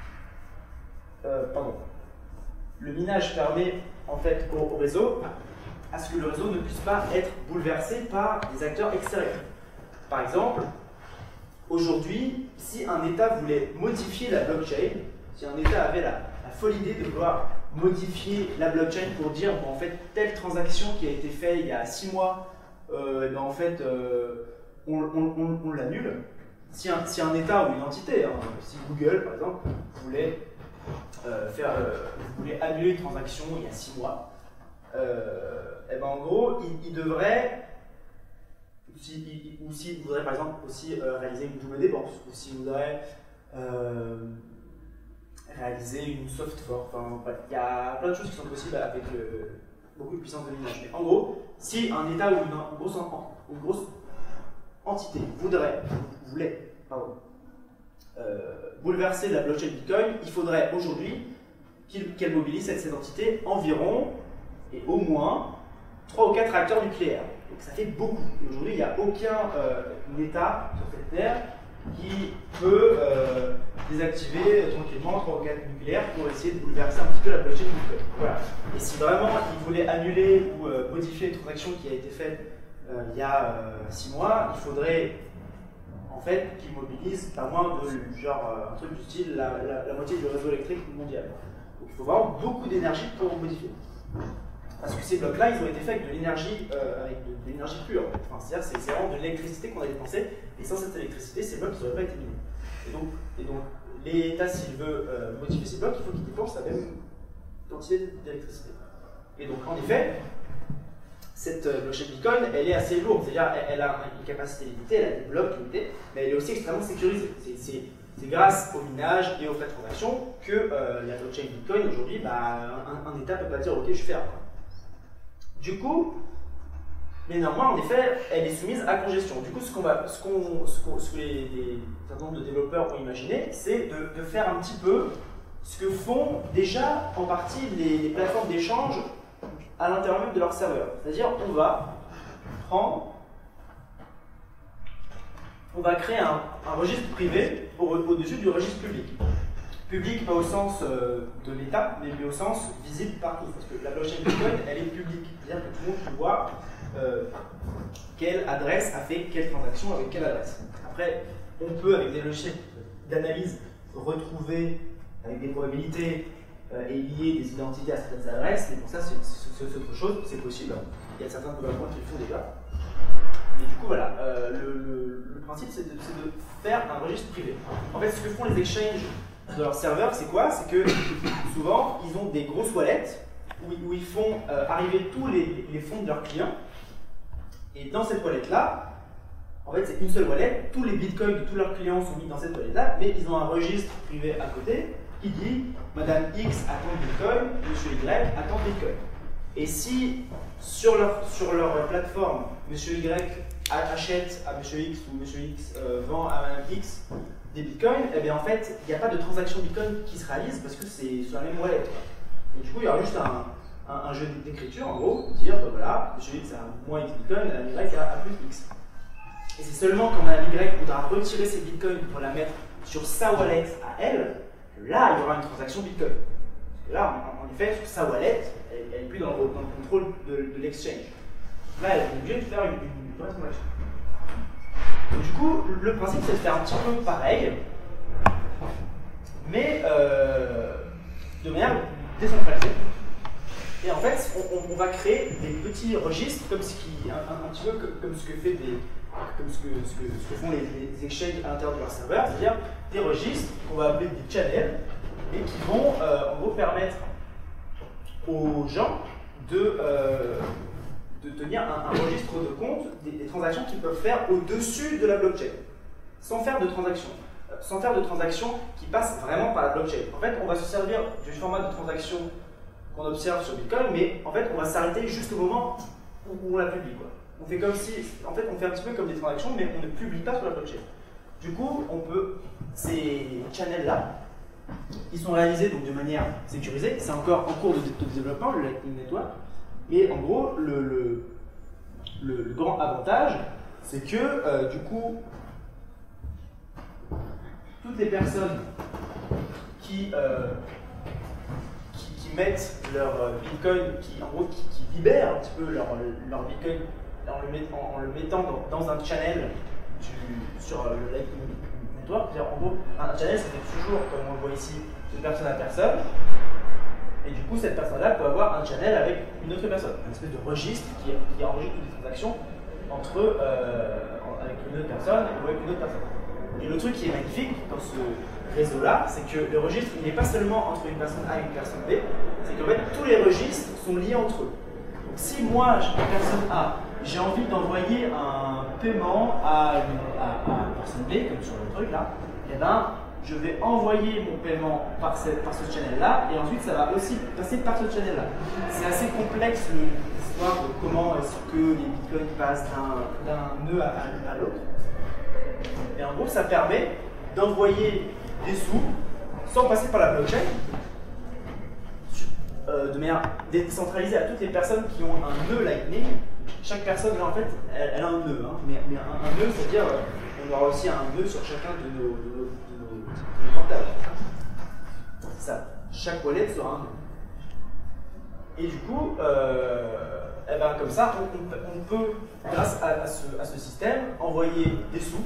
A: le minage permet en fait au réseau à ce que le réseau ne puisse pas être bouleversé par des acteurs extérieurs. Par exemple, aujourd'hui, si un État voulait modifier la blockchain, si un État avait la folle idée de vouloir modifier la blockchain pour dire bon, en fait telle transaction qui a été faite il y a 6 mois, ben, en fait on l'annule. Si un État ou une entité, hein, si Google par exemple voulait voulait annuler une transaction il y a 6 mois, et ben en gros il devrait, ou s'il voudrait par exemple aussi réaliser une double dépense, ou s'il voudrait réaliser une soft fork, enfin bref, il y a plein de choses qui sont possibles avec beaucoup de puissance de minage. Mais en gros, si un État ou une grosse entité voulait bouleverser la blockchain Bitcoin, il faudrait aujourd'hui qu'elle mobilise cette entité environ et au moins 3 ou 4 réacteurs nucléaires. Donc ça fait beaucoup. Et aujourd'hui, il n'y a aucun État sur cette terre qui peut désactiver tranquillement 3 ou 4 nucléaires pour essayer de bouleverser un petit peu la blockchain Bitcoin. Voilà. Et si vraiment il voulait annuler ou modifier une transaction qui a été faite il y a 6 mois, il faudrait en fait qu'il mobilise pas moins de genre un truc du style la moitié du réseau électrique mondial. Donc il faut vraiment beaucoup d'énergie pour modifier. Parce que ces blocs-là, ils ont été faits avec de l'énergie pure. Enfin, c'est-à-dire c'est vraiment de l'électricité qu'on a dépensée, et sans cette électricité, ces blocs n'auraient pas été minés. Et donc l'État, s'il veut modifier ces blocs, il faut qu'il dépense la même quantité d'électricité. Et donc, en effet, cette blockchain Bitcoin, elle est assez lourde, c'est-à-dire elle a une capacité limitée, elle a des blocs limités, mais elle est aussi extrêmement sécurisée. C'est grâce au minage et aux frais de transaction que la blockchain Bitcoin, aujourd'hui, bah, un État ne peut pas dire « ok, je ferme ». Du coup, mais néanmoins, en effet, elle est soumise à congestion. Du coup, ce que les certain nombre de développeurs ont imaginé, c'est de faire un petit peu ce que font déjà en partie les plateformes d'échange à l'intérieur même de leur serveur. C'est-à-dire, on va créer un registre privé au-dessus du registre public. Public, pas au sens de l'État, mais au sens visible par tous. Parce que la blockchain Bitcoin, elle est publique. C'est-à-dire que tout le monde peut voir quelle adresse a fait quelle transaction avec quelle adresse. Après, on peut, avec des logiciels d'analyse, retrouver avec des probabilités et lier des identités à certaines adresses. Mais pour ça, c'est autre chose, c'est possible. Il y a certains gouvernements qui le font déjà. Mais du coup, voilà, le principe, c'est de faire un registre privé. En fait, ce que font les exchanges de leur serveur, c'est quoi? C'est que souvent, ils ont des grosses wallets où ils font arriver tous les fonds de leurs clients. Et dans cette wallet-là, en fait, c'est une seule wallet, tous les bitcoins de tous leurs clients sont mis dans cette wallet-là, mais ils ont un registre privé à côté qui dit Madame X a tant de bitcoin, Monsieur Y a tant de bitcoin. Et si sur leur plateforme, Monsieur Y achète à Monsieur X ou Monsieur X vend à Madame X des bitcoins, eh bien en fait, il n'y a pas de transaction bitcoin qui se réalise parce que c'est sur la même wallet. Et du coup, il y aura juste un jeu d'écriture, en gros, dire ben voilà, Monsieur X a moins X bitcoin, Madame Y a plus X. Et c'est seulement quand Madame Y voudra retirer ses bitcoins pour la mettre sur sa wallet à elle, là il y aura une transaction bitcoin. Et là, en effet, sur sa wallet, elle n'est plus dans le contrôle de l'exchange. Là, elle est obligée de faire une vraie transaction. Donc, du coup, le principe, c'est de faire un petit peu pareil, mais de manière décentralisée. Et en fait, on va créer des petits registres, comme un petit peu comme ce que font les exchanges à l'intérieur de leur serveur, c'est-à-dire des registres qu'on va appeler des channels, et qui vont en gros permettre aux gens de tenir un registre de compte des transactions qu'ils peuvent faire au-dessus de la blockchain, sans faire de transactions. sans faire de transactions qui passent vraiment par la blockchain. En fait, on va se servir du format de transaction qu'on observe sur Bitcoin, mais en fait, on va s'arrêter juste au moment où on la publie, quoi. On fait comme si, en fait, on fait un petit peu comme des transactions, mais on ne publie pas sur la blockchain. Du coup, on peut, ces channels-là, ils sont réalisés donc de manière sécurisée. C'est encore en cours de développement, le Lightning Network. Et en gros, le grand avantage, c'est que du coup, toutes les personnes qui mettent leur Bitcoin, qui libèrent un petit peu leur Bitcoin en le mettant dans un channel sur le Lightning Network. En gros, un channel, ça fait toujours, comme on le voit ici, de personne à personne. Et du coup, cette personne-là peut avoir un channel avec une autre personne, une espèce de registre qui enregistre toutes les transactions avec une autre personne ou avec une autre personne. Et le truc qui est magnifique dans ce réseau-là, c'est que le registre, il n'est pas seulement entre une personne A et une personne B, c'est qu'en fait, tous les registres sont liés entre eux. Donc si moi, personne A, j'ai envie d'envoyer un paiement à une personne B, comme sur le truc là, et ben, je vais envoyer mon paiement par ce channel-là, et ensuite ça va aussi passer par ce channel-là. C'est assez complexe l'histoire de comment est-ce que les bitcoins passent d'un nœud à l'autre. Et en gros, ça permet d'envoyer des sous sans passer par la blockchain, de manière décentralisée à toutes les personnes qui ont un nœud Lightning. Chaque personne, là, en fait, elle a un nœud, hein, mais un nœud, c'est-à-dire on aura aussi un nœud sur chacun de nos portables. C'est ça. Chaque wallet sera un nœud. Et du coup, eh ben, comme ça, on peut, grâce à ce système, envoyer des sous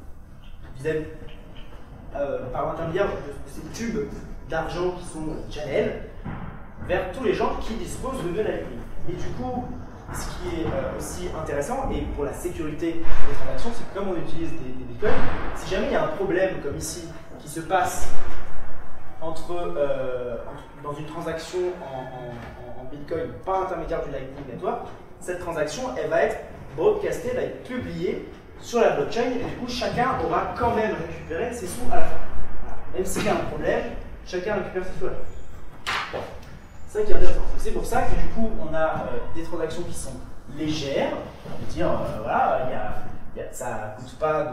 A: par l'intermédiaire de ces tubes d'argent qui sont channels vers tous les gens qui disposent de nœuds Lightning. Et du coup, ce qui est aussi intéressant, et pour la sécurité des transactions, c'est que comme on utilise des bitcoins, si jamais il y a un problème comme ici qui se passe dans une transaction en bitcoin par l'intermédiaire du Lightning Network, cette transaction elle va être broadcastée, elle va être publiée sur la blockchain, et du coup chacun aura quand même récupéré ses sous à la fin. Voilà. Même s'il y a un problème, chacun récupère ses sous à la fin. Bon. C'est ça qui est intéressant. C'est pour ça que du coup on a des transactions qui sont légères, on peut dire voilà, ça ne coûte pas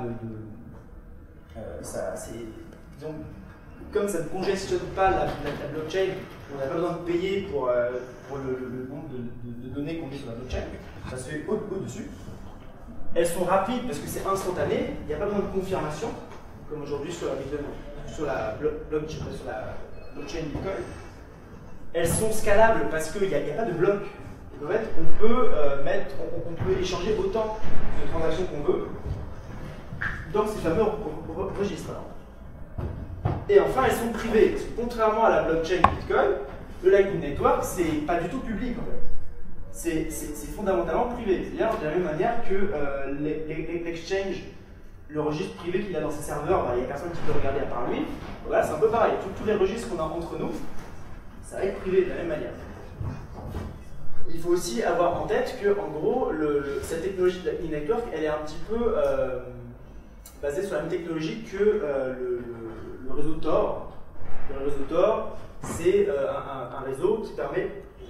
A: donc, comme ça ne congestionne pas la blockchain, on n'a pas besoin de payer pour le nombre de données qu'on met sur la blockchain, ça se fait au-dessus. Elles sont rapides parce que c'est instantané, il n'y a pas besoin de confirmation, comme aujourd'hui sur la blockchain Bitcoin. Elles sont scalables parce qu'il n'y a pas de bloc. En fait, on peut échanger autant de transactions qu'on veut dans ces fameux registres. Et enfin, elles sont privées. Parce que contrairement à la blockchain Bitcoin, le Lightning Network, c'est pas du tout public en fait. C'est fondamentalement privé. C'est-à-dire de la même manière que l'exchange, le registre privé qu'il a dans ses serveurs, il n'y a personne qui peut regarder à part lui. Voilà, c'est un peu pareil. Tous les registres qu'on a entre nous, ça va être privé de la même manière. Il faut aussi avoir en tête que, en gros, cette technologie de Lightning Network, elle est un petit peu basée sur la même technologie que le réseau Tor. Le réseau Tor, c'est un réseau qui permet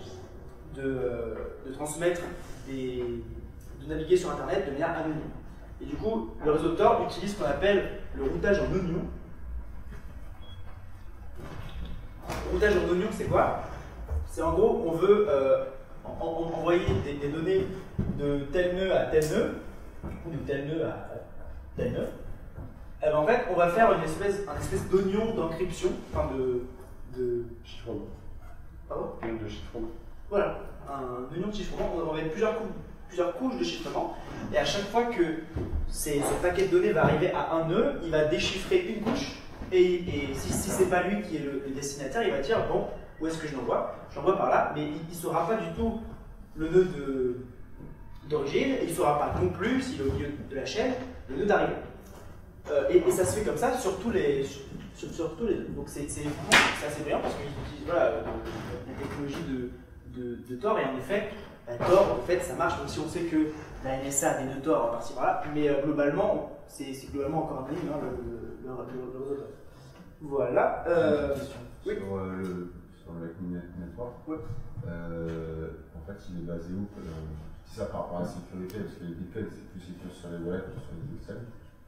A: de transmettre de naviguer sur Internet de manière anonyme. Et du coup, le réseau Tor utilise ce qu'on appelle le routage en oignon. Le routage en oignon, c'est quoi? C'est en gros, on veut envoyer des données de tel nœud à tel nœud, ou de tel nœud à tel nœud. Et ben en fait, on va faire un espèce d'oignon d'encryption, enfin de
C: chiffrement.
A: Pardon?
C: De chiffrement.
A: Voilà, un oignon de chiffrement. On va mettre plusieurs couches de chiffrement, et à chaque fois que ce paquet de données va arriver à un nœud, il va déchiffrer une couche, et si c'est pas lui qui est le destinataire, il va dire bon, où est-ce que je l'envoie? Je l'envoie par là, mais il ne saura pas du tout le nœud d'origine, et il ne saura pas non plus, s'il est au milieu de la chaîne, le nœud d'arrivée. Et ça se fait comme ça sur tous les nœuds. Donc c'est assez brillant parce qu'ils utilisent voilà, la technologie de Tor, et en effet, Tor, en fait, ça marche. Donc si on sait que la NSA, des nœuds Tor par-ci par-là, mais globalement, c'est globalement encore anonyme, hein, le réseau Tor. Voilà. Oui.
C: Sur le Lightning Network,
A: ouais.
C: En fait, il est basé où? C'est ça par rapport à la sécurité, parce que les bitcoins, c'est plus sécur sur les wallets que sur les exchanges.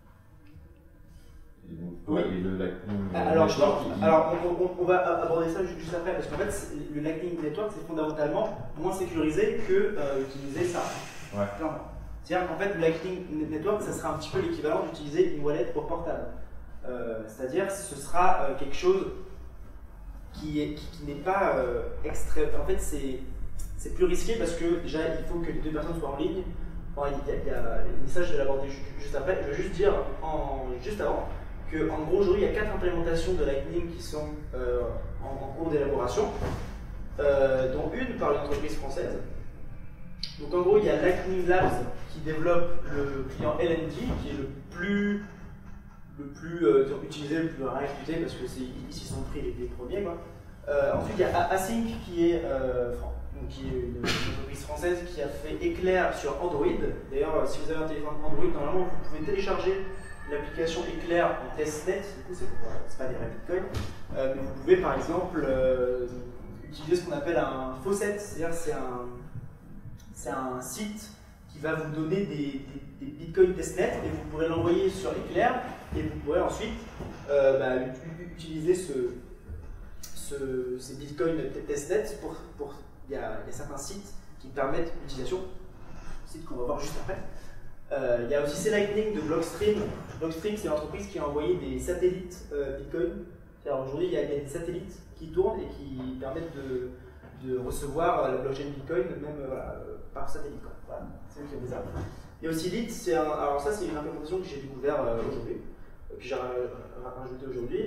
C: Et donc,
A: oui.
C: Et le Lightning
A: alors,
C: Network,
A: alors on va aborder ça juste après, parce qu'en fait, le Lightning Network, c'est fondamentalement moins sécurisé que utiliser ça.
C: Ouais.
A: Clairement. C'est-à-dire qu'en fait, le Lightning Network, ça sera un petit peu l'équivalent d'utiliser une wallet pour portable. C'est-à-dire, ce sera quelque chose qui n'est pas extrême. En fait, c'est plus risqué parce que déjà, il faut que les deux personnes soient en ligne. Enfin, il y a les messages, je vais l'aborder juste après. Je vais juste dire, juste avant, qu'en gros, aujourd'hui, il y a 4 implémentations de Lightning qui sont en cours d'élaboration, dont une par une entreprise française. Donc en gros, il y a Lightning Labs qui développe le client LND, qui est le plus utilisé, le plus réputé, parce que ils s'y sont pris les premiers, quoi. Ensuite, il y a Async qui est une entreprise française qui a fait Eclair sur Android. D'ailleurs, si vous avez un téléphone Android, normalement vous pouvez télécharger l'application Eclair en testnet. Du coup, c'est pas des vrais bitcoins, mais vous pouvez par exemple utiliser ce qu'on appelle un faucet, c'est-à-dire c'est un site qui va vous donner des bitcoins testnet et vous pourrez l'envoyer sur Eclair et vous pourrez ensuite utiliser ces bitcoins testnet pour il y a certains sites qui permettent l'utilisation, sites qu'on va voir juste après. Il y a aussi C-Lightning de Blockstream. Blockstream, c'est une entreprise qui a envoyé des satellites Bitcoin. Aujourd'hui, il y a des satellites qui tournent et qui permettent de recevoir la blockchain Bitcoin, même par satellite. Voilà, c'est eux qui ont fait ça. Il y a aussi Lit, alors ça c'est une implémentation que j'ai découvert aujourd'hui, que j'ai rajouté aujourd'hui.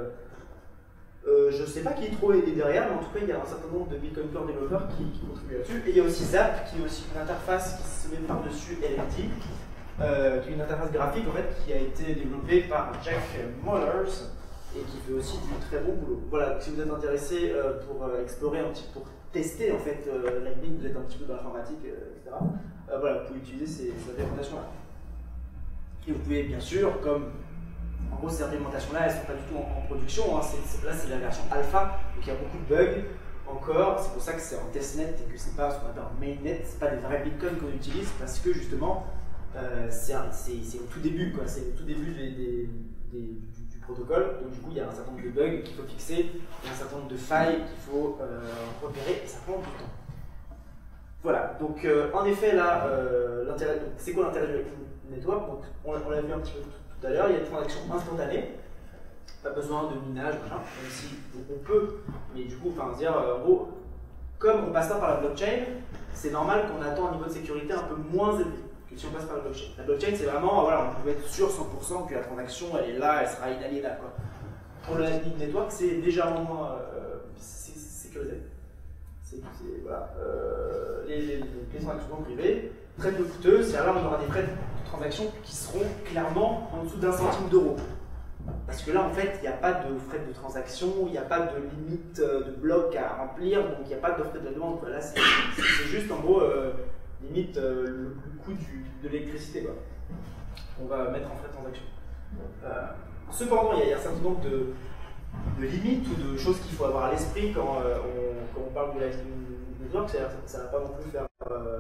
A: Je ne sais pas qui est trop aidé derrière, mais en tout cas, il y a un certain nombre de Bitcoin Core développeurs qui contribuent là-dessus. Et il y a aussi Zap, qui est aussi une interface qui se met par-dessus LNT, qui est une interface graphique en fait, qui a été développée par Jack Mollers et qui fait aussi du très bon boulot. Voilà, si vous êtes intéressé pour explorer un petit peu, pour tester en fait Lightning, vous êtes un petit peu dans l'informatique, etc. Voilà, vous pouvez utiliser ces implémentations-là. Et vous pouvez bien sûr, comme en gros, ces implémentations-là, elles ne sont pas du tout en production. Hein. Là, c'est la version alpha, donc il y a beaucoup de bugs encore. C'est pour ça que c'est en testnet et que c'est pas ce qu'on appelle en mainnet. C'est pas des vrais bitcoins qu'on utilise parce que justement, c'est au tout début, quoi. C'est au tout début du protocole. Donc du coup, il y a un certain nombre de bugs qu'il faut fixer, il y a un certain nombre de failles qu'il faut repérer et ça prend du temps. Voilà. Donc en effet, là, c'est quoi l'intérêt du network? Donc on l'a vu un petit peu tout à l'heure, il y a des transactions instantanées, pas besoin de minage, machin, même si on peut, mais du coup, enfin, dire, en gros, comme on passe pas par la blockchain, c'est normal qu'on attend un niveau de sécurité un peu moins élevé que si on passe par la blockchain. La blockchain, c'est vraiment, voilà, on peut être sûr 100% que la transaction, elle est là, elle sera inaliénable, quoi. Pour le Lightning Network, c'est légèrement moins sécurisé. Voilà. Les transactions privées, très peu coûteuses, c'est-à-dire là, on aura des frais de transactions qui seront clairement en dessous d'1 centime d'euro. Parce que là, en fait, il n'y a pas de frais de transaction, il n'y a pas de limite de bloc à remplir, donc il n'y a pas de frais de demande. Là, c'est juste, en gros, limite le coût de l'électricité qu'on va mettre en frais de transaction. Cependant, il y a un certain nombre de limites ou de choses qu'il faut avoir à l'esprit quand on parle du Lightning Network. Ça ne va pas non plus faire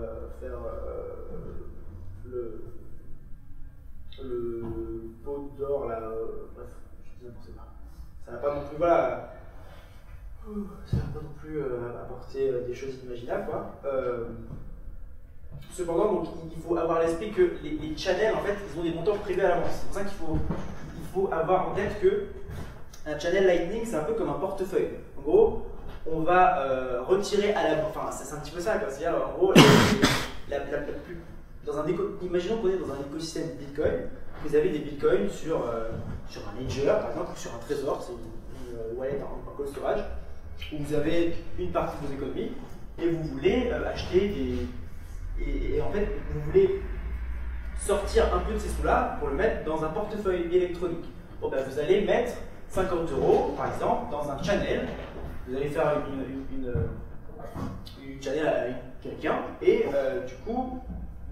A: le pot d'or là, bref, je dis n'importe quoi. Ça va pas non plus, voilà, ça va pas non plus apporter des choses inimaginables, quoi. Cependant, donc, il faut avoir à l'esprit que les channels, en fait, ils ont des montants privés à l'avance. C'est pour ça qu'il faut avoir en tête que un channel Lightning, c'est un peu comme un portefeuille. En gros, on va retirer à la... Enfin, c'est un petit peu ça, quoi. C'est-à-dire, en gros, imaginons qu'on est dans un écosystème Bitcoin, vous avez des Bitcoins sur un ledger, par exemple, ou sur un trésor, c'est une wallet en cold storage, où vous avez une partie de vos économies, et vous voulez acheter des... Et en fait, vous voulez sortir un peu de ces sous-là pour le mettre dans un portefeuille électronique. Bon, ben, vous allez mettre 50 €, par exemple, dans un channel. Vous allez faire une channel avec quelqu'un, et du coup,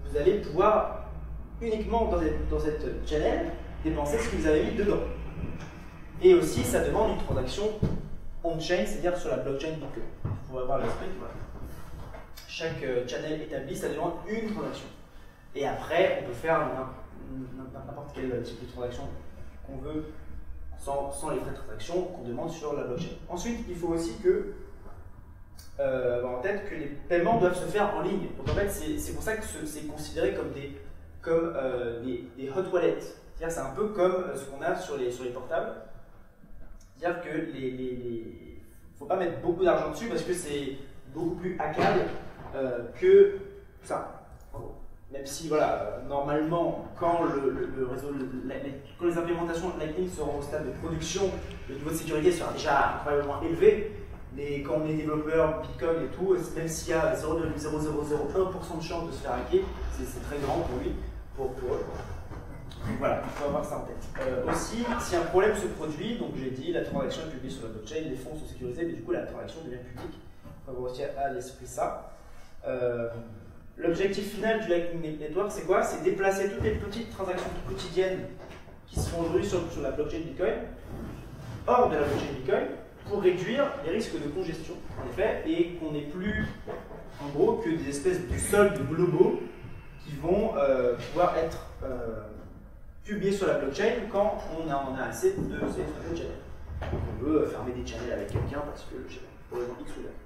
A: vous allez pouvoir uniquement dans cette channel dépenser ce que vous avez mis dedans. Et aussi, ça demande une transaction on-chain, c'est-à-dire sur la blockchain Bitcoin. Pour avoir l'esprit, voilà. Chaque channel établi, ça demande une transaction. Et après, on peut faire n'importe quel type de transaction qu'on veut sans les frais de transaction qu'on demande sur la blockchain. Ensuite, il faut aussi avoir en tête que les paiements doivent se faire en ligne. Donc en fait, c'est pour ça que c'est considéré comme des hot wallets. C'est-à-dire c'est un peu comme ce qu'on a sur les portables. C'est-à-dire que faut pas mettre beaucoup d'argent dessus parce que c'est beaucoup plus hackable que ça. Même si, voilà, normalement, quand le réseau, quand les implémentations Lightning seront au stade de production, le niveau de sécurité sera déjà incroyablement élevé. Mais quand on est développeur Bitcoin et tout, même s'il y a 0,0001% de chance de se faire hacker, c'est très grand pour lui, pour eux. Donc voilà, il faut avoir ça en tête. Aussi, si un problème se produit, donc j'ai dit, la transaction est publiée sur la blockchain, les fonds sont sécurisés, mais du coup la transaction devient publique. Il faut avoir aussi à l'esprit ça. L'objectif final du Lightning Network, c'est quoi? C'est déplacer toutes les petites transactions quotidiennes qui se font aujourd'hui sur la blockchain Bitcoin, hors de la blockchain Bitcoin, pour réduire les risques de congestion, en effet, et qu'on n'ait plus, en gros, que des espèces de soldes globaux qui vont pouvoir être publiés sur la blockchain quand on en a assez de ces fameux channels. Donc on veut fermer des channels avec quelqu'un parce que, je sais pas, pour raison X ou Y.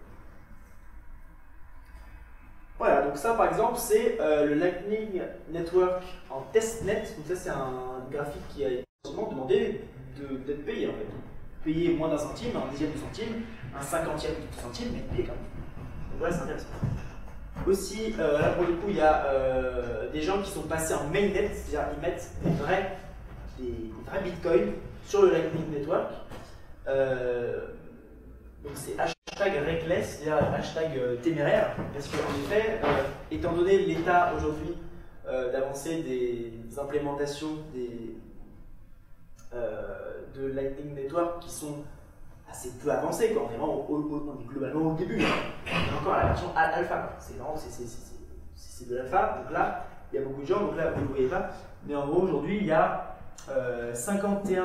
A: Voilà, donc ça par exemple c'est le Lightning Network en testnet. Donc ça c'est un graphique qui a demandé d'être payé en fait. Payer moins d'un centime, un dixième de centime, un cinquantième de centime, mais payé quand même. Donc voilà, c'est intéressant. Aussi, là pour le coup, il y a des gens qui sont passés en mainnet, c'est-à-dire ils mettent des vrais bitcoins sur le Lightning Network. Donc c'est hashtag reckless, c'est-à-dire hashtag téméraire, parce qu'en effet, étant donné l'état aujourd'hui d'avancée des implémentations de Lightning Network qui sont assez peu avancées, quoi. On est vraiment on est globalement au début, on est encore à la version alpha, c'est de l'alpha, donc là il y a beaucoup de gens, donc là vous ne le voyez pas, mais en gros aujourd'hui il y a 51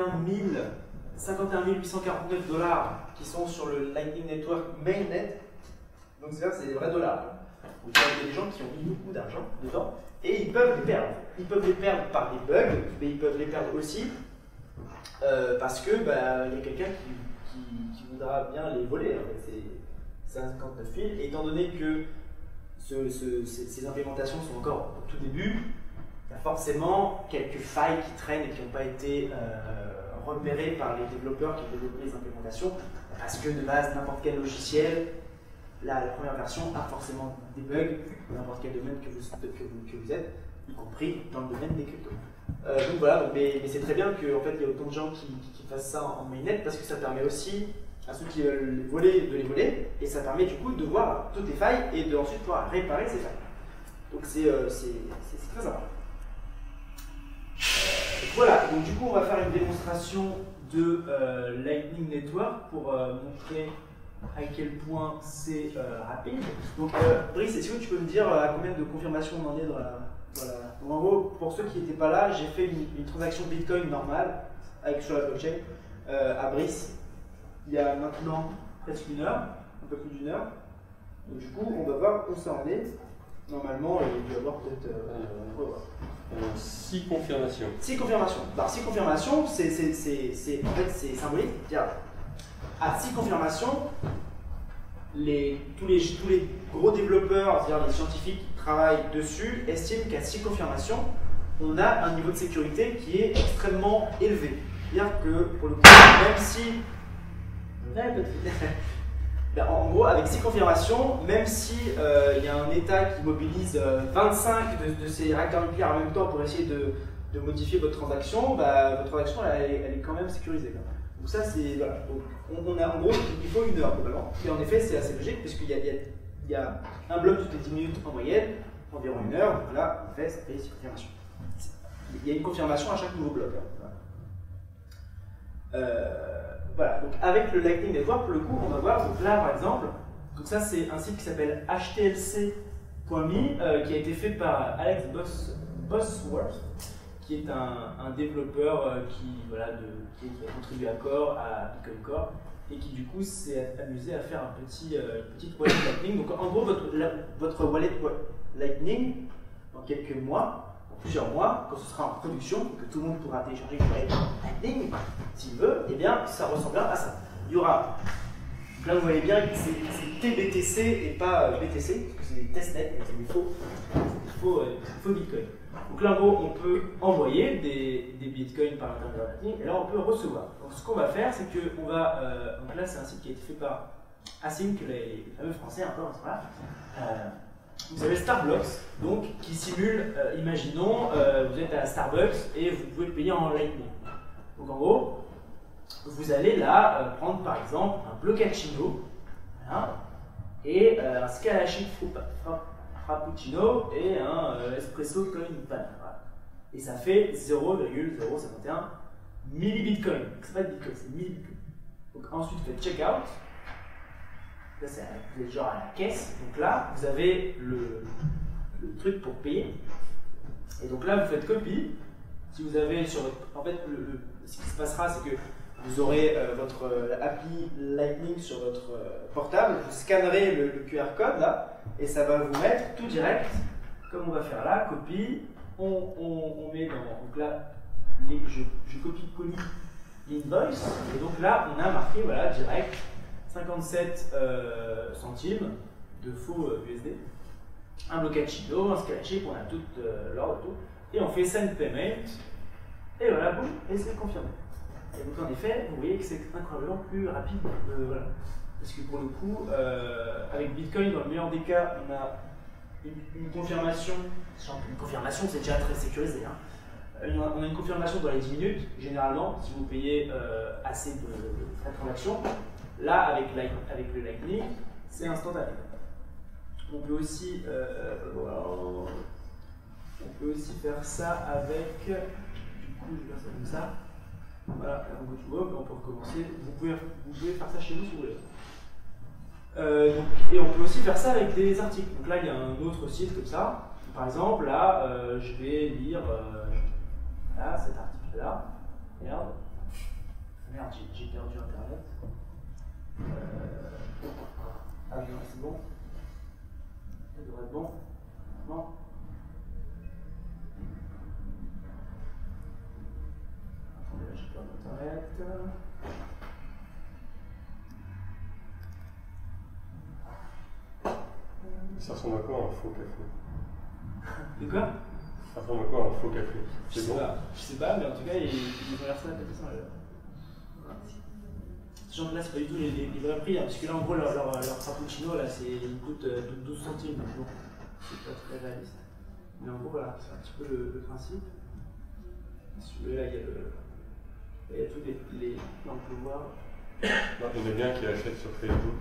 A: 849 $ qui sont sur le Lightning Network mainnet, donc c'est des vrais dollars. Donc il y a des gens qui ont mis beaucoup d'argent dedans et ils peuvent les perdre. Ils peuvent les perdre par des bugs, mais ils peuvent les perdre aussi parce que y a quelqu'un qui voudra bien les voler. C'est 59 000. Et étant donné que ces implémentations sont encore au tout début, il y a forcément quelques failles qui traînent et qui n'ont pas été repérées par les développeurs qui ont développé les implémentations, parce que de base, n'importe quel logiciel, la première version a forcément des bugs, dans n'importe quel domaine que vous êtes, y compris dans le domaine des cryptos. Donc voilà, mais c'est très bien qu'il y ait autant de gens qui fassent ça en mainnet, parce que ça permet aussi à ceux qui veulent les voler de les voler, et ça permet du coup de voir toutes les failles et de ensuite pouvoir réparer ces failles. Donc c'est très sympa. Voilà, donc du coup on va faire une démonstration de Lightning Network pour montrer à quel point c'est rapide. Donc Brice, est-ce que tu peux me dire à combien de confirmations on en est dans la... Voilà. Donc, en gros, pour ceux qui n'étaient pas là, j'ai fait une transaction Bitcoin normale sur la blockchain à Brice il y a maintenant presque une heure, un peu plus d'une heure. Donc du coup, on va voir où ça en est. Normalement, il doit y avoir peut-être...
D: 6 confirmations.
A: 6 confirmations. Alors 6 confirmations, c'est en fait c'est symbolique. C'est-à-dire, à 6 confirmations, tous les gros développeurs, c'est-à-dire les scientifiques qui travaillent dessus, estiment qu'à 6 confirmations, on a un niveau de sécurité qui est extrêmement élevé. C'est-à-dire que, pour le coup, même si... En gros, avec 6 confirmations, même si y a un État qui mobilise 25 de ces réacteurs nucléaires en même temps pour essayer de modifier votre transaction, votre transaction elle est quand même sécurisée. Donc ça c'est... Voilà. Donc, on a, en gros, il faut une heure globalement. Et en effet, c'est assez logique puisqu'il y a un bloc toutes les 10 minutes en moyenne, environ une heure. Donc là, en fait, ça fait 6 confirmations. Il y a une confirmation à chaque nouveau bloc. Voilà, donc avec le Lightning Network, pour le coup, on va voir, donc là par exemple, donc ça c'est un site qui s'appelle HTLC qui a été fait par Alex Bosworth, qui est un développeur qui a contribué à Core, à Bitcoin Core, et qui du coup s'est amusé à faire une petite wallet Lightning. Donc en gros, votre wallet Lightning, dans quelques mois, dans plusieurs mois, quand ce sera en production, que tout le monde pourra télécharger une wallet Lightning, s'il veut, eh bien ça ressemblera à ça. Il y aura, là vous voyez bien que c'est TBTC et pas BTC, parce que c'est des testnets, c'est des faux Bitcoin. Donc là, en gros, on peut envoyer des bitcoins par l'intermédiaire de Lightning, et là, on peut recevoir. Donc ce qu'on va faire, c'est que on va. Donc là, c'est un site qui a été fait par Async, les fameux français, encore, voilà. Vous avez Starbucks, donc, qui simule, imaginons, vous êtes à Starbucks et vous pouvez le payer en Lightning. Donc en gros, vous allez là prendre par exemple un Blocacino, voilà, et un Scalachi Frappuccino et un Espresso Coin Pan. Voilà. Et ça fait 0,051 millibitcoin. C'est pas de bitcoin, c'est millibitcoin. Donc ensuite, vous faites checkout. Là, vous êtes genre à la caisse. Donc là, vous avez le truc pour payer. Et donc là, vous faites copie. Si vous avez sur votre. En fait, ce qui se passera, c'est que vous aurez votre appli Lightning sur votre portable. Vous scannerez le QR code là. Et ça va vous mettre tout direct, comme on va faire là, copie, on met dans, donc là, je copie-colle l'invoice, et donc là, on a marqué, voilà, direct, 57 centimes de faux USD, un Blocacino, un Scalachi, on a tout l'ordre, tout, et on fait send payment, et voilà, boum, et c'est confirmé. Et donc en effet, vous voyez que c'est incroyablement plus rapide, voilà. Parce que pour le coup, avec Bitcoin, dans le meilleur des cas, on a une confirmation. Une confirmation, c'est déjà très sécurisé. Hein. On a une confirmation dans les 10 minutes, généralement, si vous payez assez de frais de transaction. Là, avec le Lightning, c'est instantané. On peut aussi faire ça avec. Du coup, je vais faire ça comme ça. Voilà, on peut recommencer. Vous pouvez faire ça chez vous si vous voulez. Et on peut aussi faire ça avec des articles. Donc là, il y a un autre site comme ça. Par exemple, là, je vais lire là, cet article-là. Merde, j'ai perdu Internet. Ah non, c'est bon. Ça devrait être bon. Non. Attendez, là, j'ai perdu Internet.
D: Ça ressemble à quoi un faux café?
A: De quoi?
D: Ça ressemble à quoi un faux café? C'est bon?
A: Je sais pas, mais en tout cas, ils ont l'air ça la tête sans l'air. Sachant que là, c'est pas du tout les vrais prix, hein, parce que là, en gros, leur frappuccino, là, il coûte 12 centimes, donc bon, c'est pas très réaliste. Mais en gros, voilà, c'est un petit peu le principe. Si vous voulez, là, il y a tous les. Là, on peut voir.
D: Non, il y en a bien qui achètent sur Facebook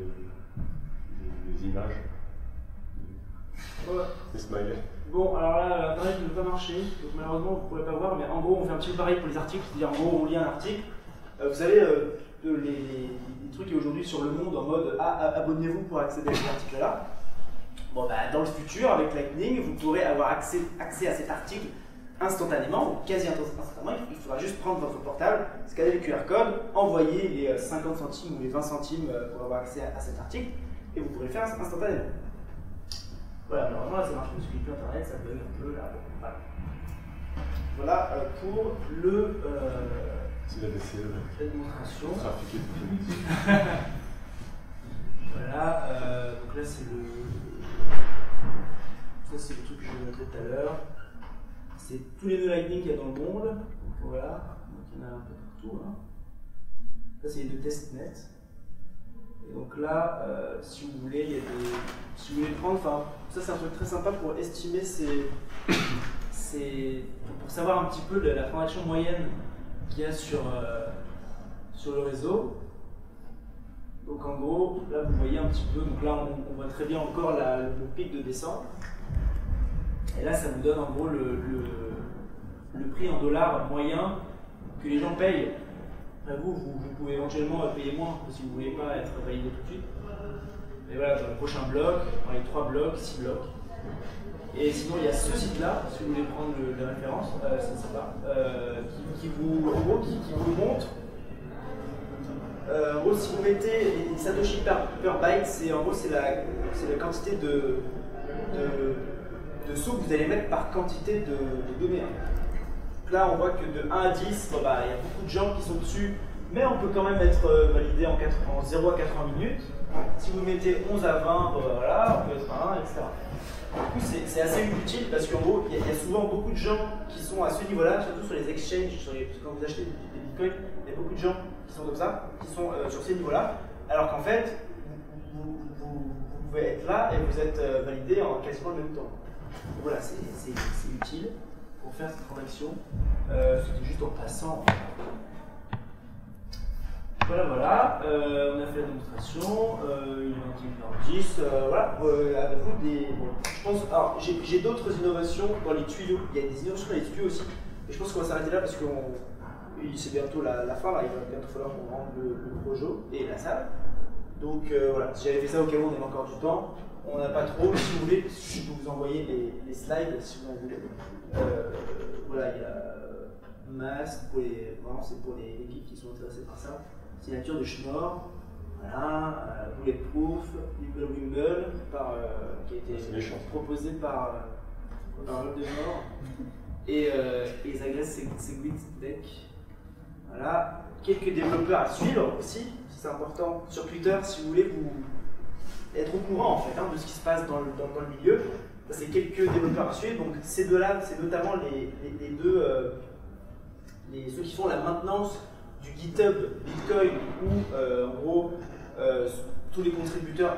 D: des images.
A: Ouais.
D: Des smileys.
A: Bon, alors là, Internet ne veut pas marcher, donc malheureusement, vous ne pourrez pas voir, mais en gros, on fait un petit peu pareil pour les articles, c'est-à-dire, en gros, on lit un article. Vous savez, les trucs qui aujourd'hui sur le monde en mode abonnez-vous pour accéder à cet article-là. Bon, bah, dans le futur, avec Lightning, vous pourrez avoir accès à cet article instantanément, ou quasi instantanément. Il faudra juste prendre votre portable, scanner le QR code, envoyer les 50 centimes ou les 20 centimes pour avoir accès à cet article, et vous pourrez le faire instantanément. Voilà, alors vraiment là ça marche plus, parce qu'il n'y a plus internet, ça bug un peu là. Voilà, voilà pour le.
D: C'est la DCE.
A: La démonstration.
D: Trafiqué tout.
A: Voilà, donc là c'est le. Ça c'est le truc que je vous ai montré tout à l'heure. C'est tous les nœuds Lightning qu'il y a dans le monde. Donc voilà, donc il y en a un peu partout. Hein. Ça c'est les deux testnets. Et donc là, si vous voulez, il y a des. Si vous voulez prendre, enfin, ça c'est un truc très sympa pour estimer pour savoir un petit peu la transaction moyenne qu'il y a sur le réseau. Donc en gros, là vous voyez un petit peu, donc là on voit très bien encore le pic de descente. Et là ça vous donne en gros le prix en dollars moyen que les gens payent. Après vous pouvez éventuellement payer moins si vous ne voulez pas être validé tout de suite. Mais voilà, dans le prochain bloc, dans les 3 blocs, 6 blocs. Et sinon, il y a ce site-là, si vous voulez prendre la référence, c'est sympa, qui vous montre. En gros, si vous mettez les Satoshi per byte, c'est la quantité de sauts que vous allez mettre par quantité de données. Donc là, on voit que de 1 à 10, il y a beaucoup de gens qui sont dessus, mais on peut quand même être validé en 0 à 80 minutes. Si vous mettez 11 à 20, voilà, on peut être à 1, etc. Du coup, c'est assez utile parce qu'en gros, il y a souvent beaucoup de gens qui sont à ce niveau-là, surtout sur les exchanges, quand vous achetez des bitcoins, il y a beaucoup de gens qui sont comme ça, qui sont sur ces niveaux-là, alors qu'en fait, vous pouvez être là et vous êtes validé en quasiment le même temps. Donc voilà, c'est utile pour faire cette transaction. C'était juste en passant. Voilà, on a fait la démonstration, il est 21h10, voilà, avez-vous des... je pense, alors j'ai d'autres innovations dans les tuyaux, il y a des innovations dans les tuyaux aussi, et je pense qu'on va s'arrêter là parce que c'est bientôt la fin, là, il va bientôt falloir qu'on rende le projo et la salle. Donc voilà, si j'avais fait ça au cas où on avait encore du temps, on n'a pas trop, si vous voulez, je peux vous envoyer les slides si vous en voulez. Voilà, il y a Mask, vraiment c'est pour les geeks qui sont intéressés par ça. Signature de Schnorr, voilà, Bulletproof, Wimble, qui a été proposé par Voldemort, et Zagres Segwit. Voilà, quelques développeurs à suivre aussi, c'est important. Sur Twitter, si vous voulez être au courant en fait, de ce qui se passe dans le milieu, c'est quelques développeurs à suivre. Donc ces deux-là, c'est notamment les deux, ceux qui font la maintenance du GitHub Bitcoin où en gros tous les contributeurs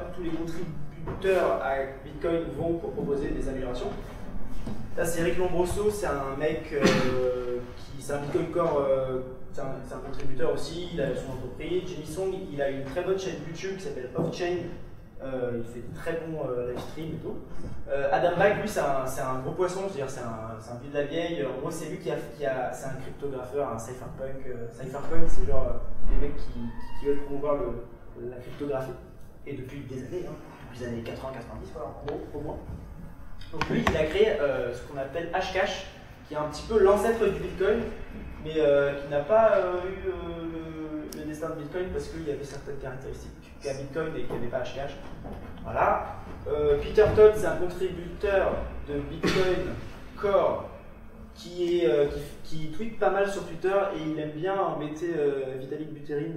A: à Bitcoin vont pour proposer des améliorations. Là c'est Eric Lombroso, c'est un mec c'est un Bitcoin Core, c'est un contributeur aussi, il a son entreprise. Jimmy Song, il a une très bonne chaîne YouTube qui s'appelle Offchain. Il fait de très bons live stream et tout. Adam Back, lui, c'est un gros poisson, c'est-à-dire c'est un vieux de la vieille. En gros, c'est lui c'est un cryptographeur, un cypherpunk. Cypherpunk, c'est genre des mecs qui veulent promouvoir la cryptographie. Et depuis des années, depuis les années 80-90, voilà, en gros, au moins. Donc lui, il a créé ce qu'on appelle Hashcash, qui est un petit peu l'ancêtre du Bitcoin, mais qui n'a pas eu le destin de Bitcoin parce qu'il y avait certaines caractéristiques qu'à Bitcoin et qu'il n'y avait pas Hashcash. Voilà. Peter Todd, c'est un contributeur de Bitcoin Core qui tweet pas mal sur Twitter et il aime bien embêter Vitalik Buterin,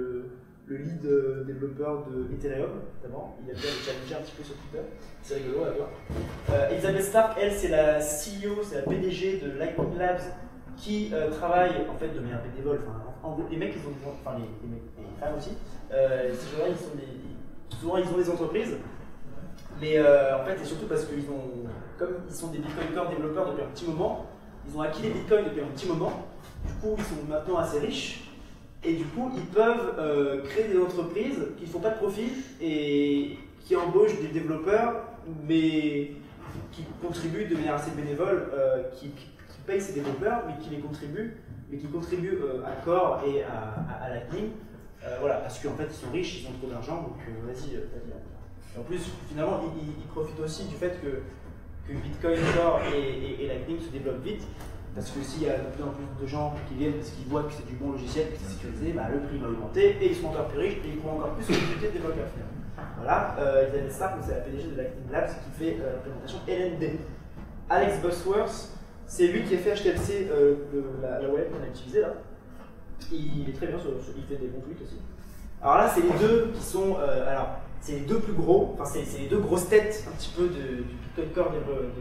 A: le lead développeur de Ethereum, notamment. Il aime bien le challenger un petit peu sur Twitter. C'est rigolo à voir. Elizabeth Stark, elle, c'est la CEO, c'est la PDG de Lightning Labs qui travaille en fait de manière bénévole. Les mecs, les femmes aussi, ces gens-là, souvent ils ont des entreprises, mais en fait, c'est surtout parce comme ils sont des Bitcoin Core développeurs depuis un petit moment, ils ont acquis les Bitcoins depuis un petit moment, du coup, ils sont maintenant assez riches, et du coup, ils peuvent créer des entreprises qui ne font pas de profit et qui embauchent des développeurs, mais qui contribuent de manière assez bénévole, qui payent ces développeurs, mais qui contribuent à Core et à Lightning. Voilà, parce qu'en fait ils sont riches, ils ont trop d'argent, donc vas-y. En plus, finalement, ils profitent aussi du fait que Bitcoin Core et Lightning se développent vite, parce que s'il y a de plus en plus de gens qui viennent parce qu'ils voient que c'est du bon logiciel, que c'est sécurisé, le prix va augmenter et ils sont encore plus riches et ils pourront encore plus recruter de développeurs finalement. Voilà, Elizabeth Stark, c'est la PDG de Lightning Labs qui fait l'implémentation LND. Alex Bosworth, c'est lui qui a fait HTLC, la wallet qu'on a utilisée là. Il est très bien, il fait des bons tweets aussi. Alors là, c'est les deux qui sont, c'est les deux plus gros, c'est les deux grosses têtes un petit peu du Bitcoin Core,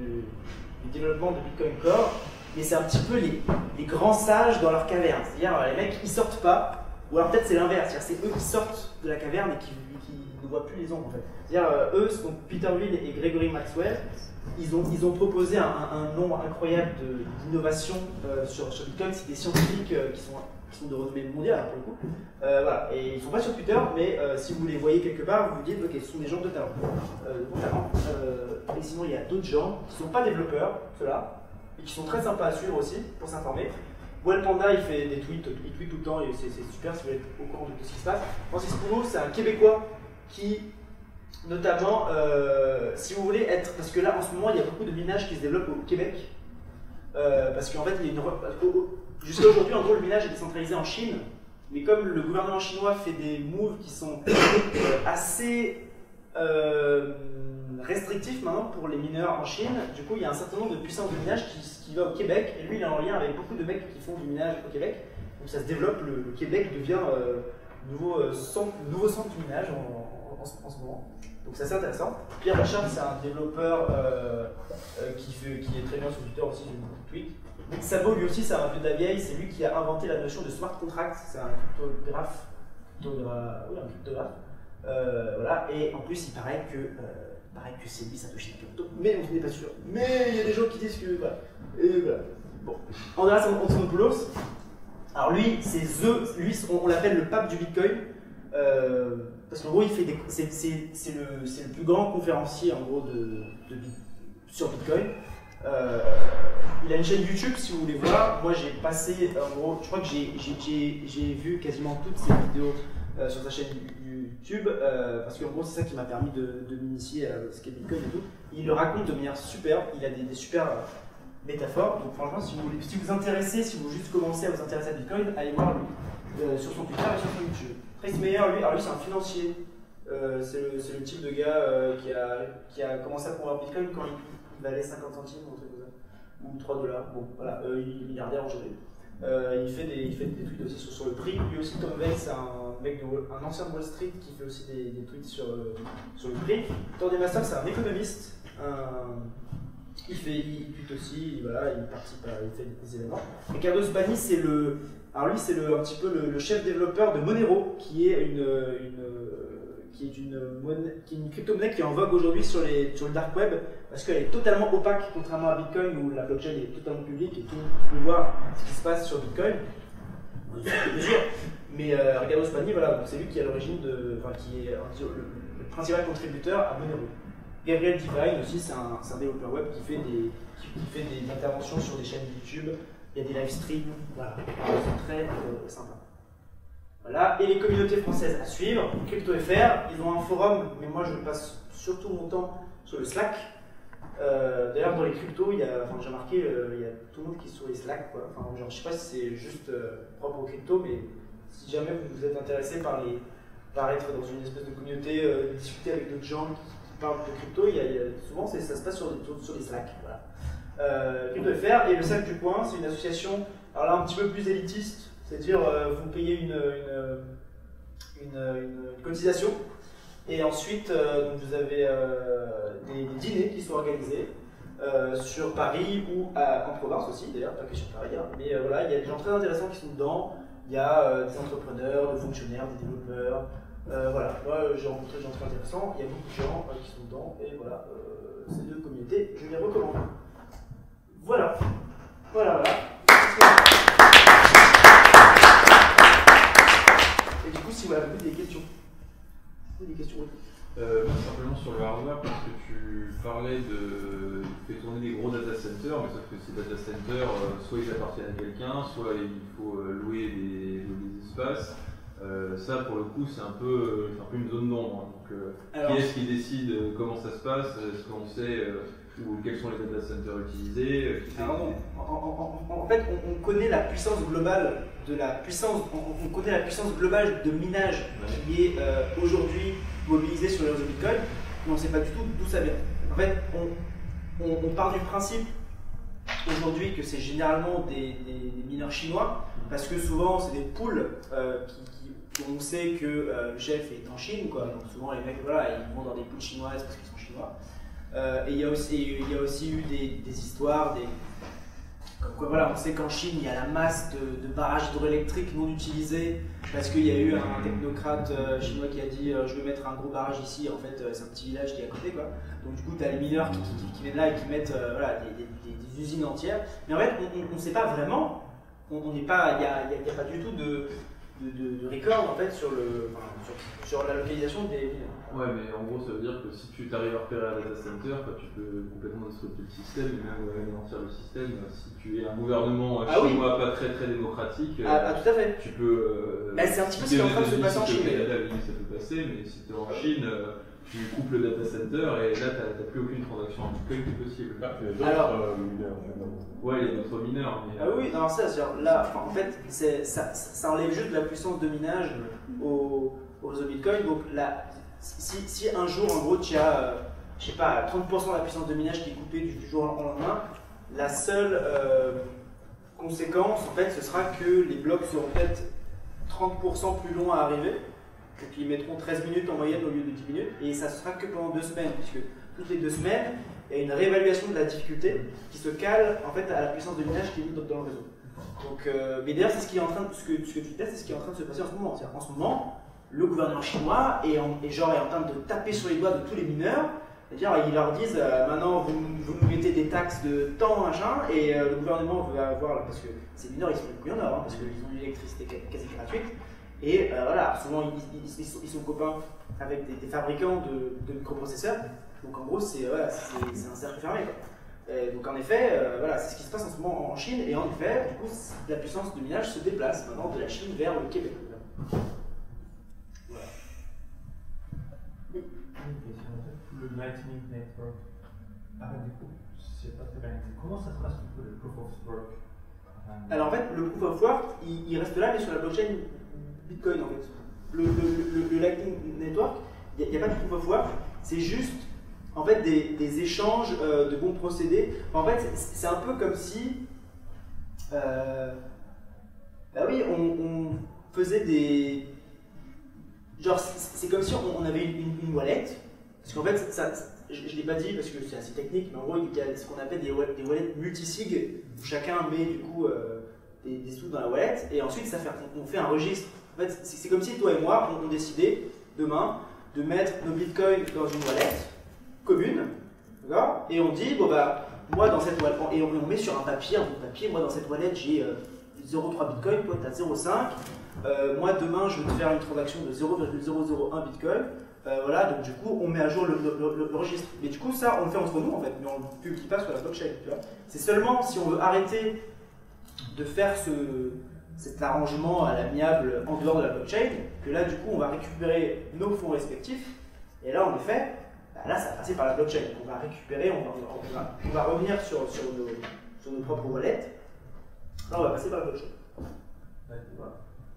A: du développement de Bitcoin Core, mais c'est un petit peu les grands sages dans leur caverne. C'est-à-dire les mecs qui sortent pas, ou alors peut-être c'est l'inverse, c'est eux qui sortent de la caverne et qui ne voient plus les ombres en fait. C'est-à-dire eux, donc Peter Thiel et Gregory Maxwell, ils ont proposé un nombre incroyable d'innovations sur Bitcoin. C'est des scientifiques qui sont de renommée mondiale pour le coup. Voilà. Et ils ne sont pas sur Twitter, mais si vous les voyez quelque part, vous vous dites ok, ce sont des gens de talent. Et sinon, il y a d'autres gens qui ne sont pas développeurs, ceux-là, et qui sont très sympas à suivre aussi pour s'informer. Well Panda, il fait des tweets, il tweet tout le temps et c'est super si vous êtes au courant de tout ce qui se passe. Francis Poulo, c'est un Québécois qui Notamment, si vous voulez être, parce que là en ce moment il y a beaucoup de minage qui se développe au Québec, parce qu'en fait il y a une jusqu'à aujourd'hui en gros le minage est décentralisé en Chine, mais comme le gouvernement chinois fait des moves qui sont assez restrictifs maintenant pour les mineurs en Chine, du coup il y a un certain nombre de puissances de minage qui va au Québec, et lui il est en lien avec beaucoup de mecs qui font du minage au Québec, donc ça se développe, le Québec devient nouveau centre du minage en ce moment. Donc c'est assez intéressant. Pierre Bachar, c'est un développeur qui est très bien sur Twitter aussi, j'ai beaucoup de tweets. Nick Szabo, lui aussi, c'est un vieux de la vieille, c'est lui qui a inventé la notion de smart contract, c'est un cryptographe. Voilà, et en plus, il paraît que c'est lui Satoshi Nakamoto, mais on n'est pas sûr. Mais il y a des gens qui disent que. Voilà. Et voilà. Bon. Andreas Antonopoulos, alors lui, on l'appelle le pape du Bitcoin. Parce qu'en gros, c'est le plus grand conférencier en gros sur Bitcoin. Il a une chaîne YouTube si vous voulez voir. Moi, j'ai passé, en gros, je crois que j'ai vu quasiment toutes ses vidéos sur sa chaîne YouTube, parce qu'en gros, c'est ça qui m'a permis de m'initier à ce qu'est Bitcoin et tout. Il le raconte de manière superbe. Il a des super métaphores. Donc, franchement, si vous intéressez, si vous juste commencez à vous intéresser à Bitcoin, allez voir lui sur son Twitter et sur son YouTube. Trace Meyer, lui c'est un financier. C'est le type de gars qui a commencé à promouvoir Bitcoin quand il valait 50 centimes ou un truc comme ça. Ou 3 $. Bon, voilà, il est milliardaire aujourd'hui. Il fait des tweets aussi sur le prix. Lui aussi, Tom Veil, c'est un ancien de Wall Street qui fait aussi des tweets sur le prix. Thor Master, c'est un économiste. Il tweet aussi, voilà, il participe il fait des événements. Ricardo Spani, alors lui, c'est un petit peu le chef développeur de Monero, qui est une crypto-monnaie qui est en vogue aujourd'hui sur le dark web, parce qu'elle est totalement opaque, contrairement à Bitcoin où la blockchain est totalement publique et tout le monde peut voir ce qui se passe sur Bitcoin. Bien sûr. Mais Ricardo Spani, voilà, c'est lui qui est à l'origine qui est le principal contributeur à Monero. Gabriel Divine aussi, c'est un développeur web qui fait des interventions sur des chaînes YouTube. Il y a des live streams, voilà, c'est très sympa. Voilà, et les communautés françaises à suivre, CryptoFR, ils ont un forum, mais moi je passe surtout mon temps sur le Slack. D'ailleurs, dans les cryptos, j'ai remarqué, il y a tout le monde qui est sur les Slack, quoi. Enfin, genre, je sais pas si c'est juste propre aux cryptos, mais si jamais vous êtes intéressé par être dans une espèce de communauté, discuter avec d'autres gens qui parlent de crypto, souvent ça se passe sur les Slack. Voilà. CryptoFR et le Sac du Coin, c'est une association alors là un petit peu plus élitiste, c'est-à-dire vous payez une cotisation et ensuite vous avez des dîners qui sont organisés sur Paris ou en province aussi, d'ailleurs pas que sur Paris, hein. Mais voilà, il y a des gens très intéressants qui sont dedans, il y a des entrepreneurs, des fonctionnaires, des développeurs, voilà, moi j'ai rencontré des gens très intéressants, il y a beaucoup de gens qui sont dedans et voilà, ces deux communautés, je les recommande. Voilà. Et du coup, si vous avez des questions. Des questions, oui.
E: Simplement sur le hardware, parce que tu parlais de faire tourner des gros data centers, mais sauf que ces data centers, soit ils appartiennent à quelqu'un, soit il faut louer des espaces. Ça, pour le coup, c'est un peu une zone d'ombre. Donc, qui est-ce qui décide comment ça se passe? Est-ce qu'on sait quels sont les data centers utilisés?
A: En fait, on connaît la puissance globale on connaît la puissance globale de minage qui est aujourd'hui mobilisée sur les réseaux Bitcoin, mais on ne sait pas du tout d'où ça vient. En fait, on part du principe aujourd'hui que c'est généralement des mineurs chinois, parce que souvent c'est des pools on sait que le chef est en Chine, quoi. Donc souvent les mecs voilà, ils vont dans des pools chinoises parce qu'ils sont chinois. Et il y a aussi eu des histoires, comme quoi voilà, on sait qu'en Chine il y a la masse de barrages hydroélectriques non utilisés parce qu'il y a eu un technocrate chinois qui a dit je vais mettre un gros barrage ici, en fait c'est un petit village qui est à côté, quoi. Donc du coup tu as les mineurs qui viennent là et qui mettent voilà, des usines entières. Mais en fait on ne sait pas vraiment, il n'y a pas du tout de record en fait sur la localisation des mineurs.
E: Ouais, mais en gros, ça veut dire que si tu arrives à repérer un data center, tu peux complètement disrupter le système et même anéantir le système. Si tu es un gouvernement chinois pas très démocratique,
A: tout à fait.
E: Tu peux.
A: C'est un petit peu ce qui est en train de se passer en Chine.
E: Ça peut passer, mais si tu es en Chine, tu coupes le data center et là, tu n'as plus aucune transaction en Bitcoin qui est possible.
D: Il y a d'autres mineurs.
E: Ouais, il y a d'autres mineurs. Mais,
A: Ah oui, non, ça, là, en fait, ça enlève juste de la puissance de minage au Bitcoin. Donc là, si un jour, en gros, tu as, je sais pas, 30% de la puissance de minage qui est coupée du jour au lendemain, la seule conséquence, en fait, ce sera que les blocs seront peut-être 30% plus longs à arriver. Donc ils mettront 13 minutes en moyenne au lieu de 10 minutes, et ça ne sera que pendant 2 semaines, puisque toutes les 2 semaines, il y a une réévaluation de la difficulté qui se cale en fait à la puissance de minage qui est mise dans le réseau. Donc, mais d'ailleurs, c'est ce qui est en train de, ce que tu disais, c'est ce qui est en train de se passer en ce moment. En ce moment, le gouvernement chinois est en train de taper sur les doigts de tous les mineurs. C'est-à-dire, ils leur disent maintenant, vous nous mettez des taxes de temps, machin, et le gouvernement veut avoir, parce que ces mineurs, ils sont plus en or, parce qu'ils ont une électricité quasi gratuite. Et voilà, souvent ils sont copains avec des fabricants de microprocesseurs. Donc en gros, c'est un cercle fermé, quoi. Donc en effet, voilà, c'est ce qui se passe en ce moment en Chine. Et en effet, du coup, la puissance de minage se déplace maintenant de la Chine vers le Québec. Voilà.
B: Le Lightning Network. Du coup, je sais pas très bien. Comment ça se passe le Proof of Work?
A: Alors en fait, le Proof of Work, il reste là, mais sur la blockchain Bitcoin en fait. Le Lightning Network, il n'y a pas de Proof of Work, c'est juste en fait des échanges de bons procédés. En fait, c'est un peu comme si, oui, on faisait des, genre c'est comme si on avait une wallet, parce qu'en fait, je ne l'ai pas dit parce que c'est assez technique, mais en gros, il y a ce qu'on appelle des wallets multisig, où chacun met du coup des sous dans la wallet, et ensuite on fait un registre. En fait, c'est comme si toi et moi, on décidait demain de mettre nos bitcoins dans une wallet commune, d'accord? Et on dit, bon bah, moi dans cette wallet, et on met sur un papier, moi dans cette wallet j'ai 0,3 bitcoin, toi tu as 0,5, moi demain je vais te faire une transaction de 0,001 bitcoin, voilà, donc du coup on met à jour le registre. Mais du coup ça on le fait entre nous en fait, mais on ne le publie pas sur la blockchain, tu vois. C'est seulement si on veut arrêter de faire cet arrangement à l'amiable en dehors de la blockchain, que là du coup on va récupérer nos fonds respectifs, et là en effet, là ça va passer par la blockchain, on va récupérer, on va revenir sur nos propres wallets, là on va passer par la blockchain. Voilà.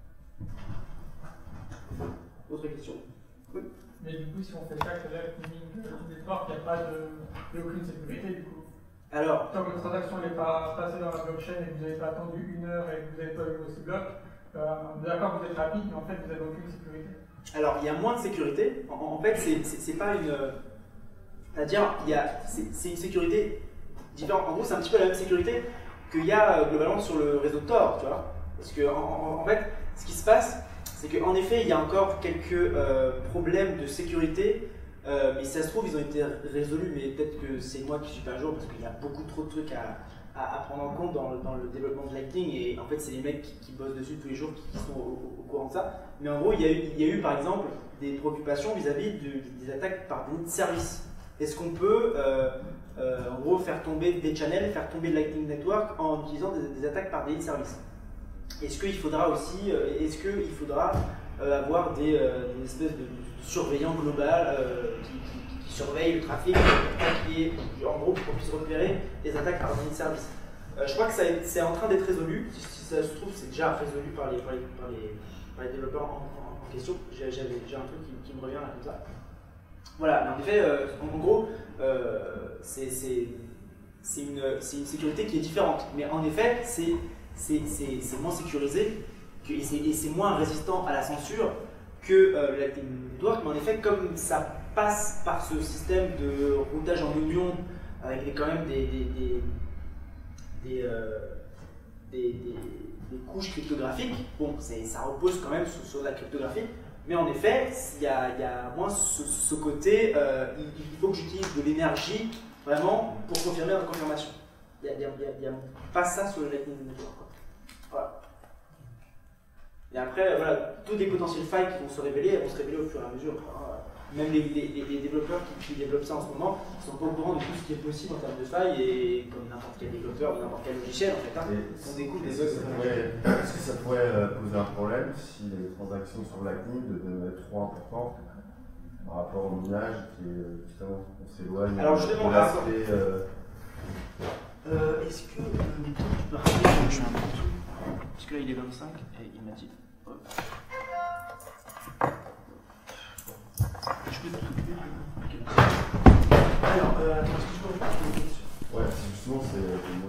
A: Autre question? Oui.
F: Mais du coup si on fait ça, que Lightning Network, il n'y a pas aucune sécurité du coup.
A: Alors,
F: tant que la transaction n'est pas passée dans la blockchain et que vous n'avez pas attendu 1 heure et que vous n'avez pas eu vos 6 blocs, d'accord, vous êtes rapide, mais en fait, vous n'avez aucune sécurité.
A: Alors, il y a moins de sécurité. En fait, c'est pas une. C'est-à-dire, c'est une sécurité différente. En gros, c'est un petit peu la même sécurité qu'il y a globalement sur le réseau Tor, tu vois. Parce que, en fait, ce qui se passe, c'est qu'en effet, il y a encore quelques problèmes de sécurité. Mais si ça se trouve, ils ont été résolus, mais peut-être que c'est moi qui suis pas à jour parce qu'il y a beaucoup trop de trucs à prendre en compte dans le développement de Lightning, et en fait c'est les mecs qui bossent dessus tous les jours qui sont au courant de ça. Mais en gros, il y a eu par exemple des préoccupations vis-à-vis des attaques par déni de service. Est-ce qu'on peut en gros faire tomber des channels, faire tomber le Lightning Network en utilisant des attaques par déni de service? Est-ce qu'il faudra aussi, avoir des espèces de surveillant global qui surveille le trafic, qui est en gros pour qu'on puisse repérer les attaques par déni de service. Je crois que c'est en train d'être résolu. Si ça se trouve, c'est déjà résolu par les développeurs en question. J'ai un truc qui me revient là comme ça. Voilà, mais en effet, en gros, c'est une sécurité qui est différente. Mais en effet, c'est moins sécurisé et c'est moins résistant à la censure que le Lightning Network, mais en effet, comme ça passe par ce système de routage en oignon avec quand même des couches cryptographiques, bon, ça repose quand même sur la cryptographie, mais en effet, il y a moins ce côté, il faut que j'utilise de l'énergie vraiment pour confirmer la confirmation. Il n'y a pas ça sur le Lightning Network. Voilà. Et après, voilà, tous les potentiels failles qui vont se révéler, elles vont se révéler au fur et à mesure. Même les développeurs qui développent ça en ce moment, ils ne sont pas au courant de tout ce qui est possible en termes de failles, et comme n'importe quel développeur ou n'importe quel logiciel, en fait, on découvre des bugs.
C: Est-ce que ça pourrait poser un problème si les transactions sur Lightning devenaient trop importantes par rapport au minage, qui est justement, on s'éloigne
A: Alors, justement,
C: de l'aspect.
A: Est-ce que tu peux rappeler que je mets un peu tout? Parce que là, il est 25 et il m'a dit. Hop. Je peux t'occuper. Alors, attends, est-ce que tu peux reprendre une question?
C: Ouais, justement, c'est.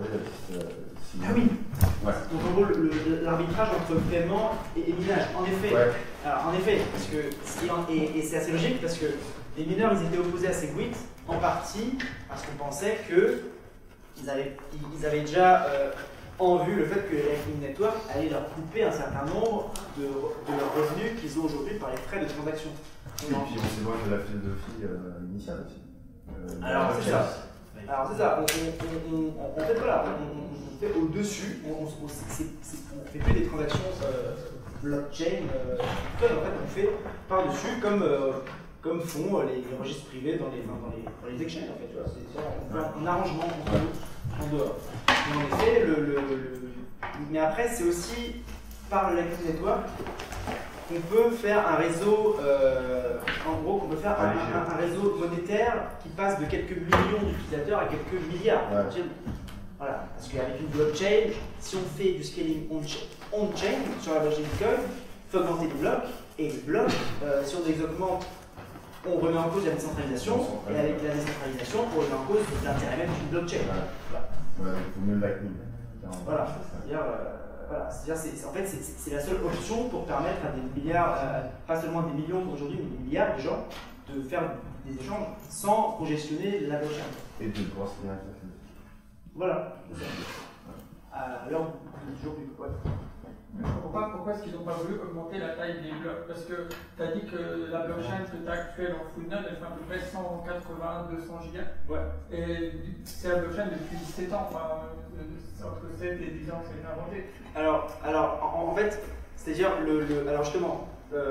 A: Ah oui.
C: Ouais.
A: Donc en gros, l'arbitrage entre paiement et minage. En effet.
C: Ouais.
A: Alors en effet, parce que et c'est assez logique parce que les mineurs ils étaient opposés à Segwit en partie parce qu'on pensait que ils avaient déjà en vue le fait que Lightning Network allait leur couper un certain nombre de leurs revenus qu'ils ont aujourd'hui par les frais de transaction.
C: Et puis on s'éloigne de la philosophie initiale aussi.
A: Alors c'est ça. Alors c'est ça. En fait voilà, on fait au-dessus. On fait plus des transactions blockchain. En fait, on fait par-dessus comme font les registres privés dans les exchanges. En fait, tu vois, on fait un arrangement en dehors. Mais en effet, mais après, c'est aussi par le Lightning Network qu'on peut faire un réseau, en gros, qu'on peut faire un réseau monétaire qui passe de quelques millions d'utilisateurs à quelques milliards. Ouais. Voilà, parce qu'avec une blockchain, si on fait du scaling on-chain sur la blockchain Bitcoin, il faut augmenter les blocs, et les blocs, si on les augmente, on remet en cause la décentralisation, et avec la décentralisation, on remet en cause l'intérêt même d'une blockchain.
C: Voilà. Ouais, il faut mieux le Lightning.
A: Voilà, c'est-à-dire, en fait, c'est la seule option pour permettre à des milliards, pas seulement des millions aujourd'hui, mais des milliards de gens, de faire des échanges sans congestionner la blockchain.
C: Et de pouvoir se finir avec la philosophie.
A: Voilà, c'est ça. Là, on est toujours plus. Ouais.
F: Pourquoi est-ce qu'ils n'ont pas voulu augmenter la taille des blocs? Parce que tu as dit que la blockchain que tu as actuelle en full node, elle fait à peu près 180-200 gigas. Ouais. Et c'est la blockchain depuis 7 ans. Enfin, entre 7 et 10 ans, c'est inventé.
A: Alors en fait, c'est-à-dire, alors justement,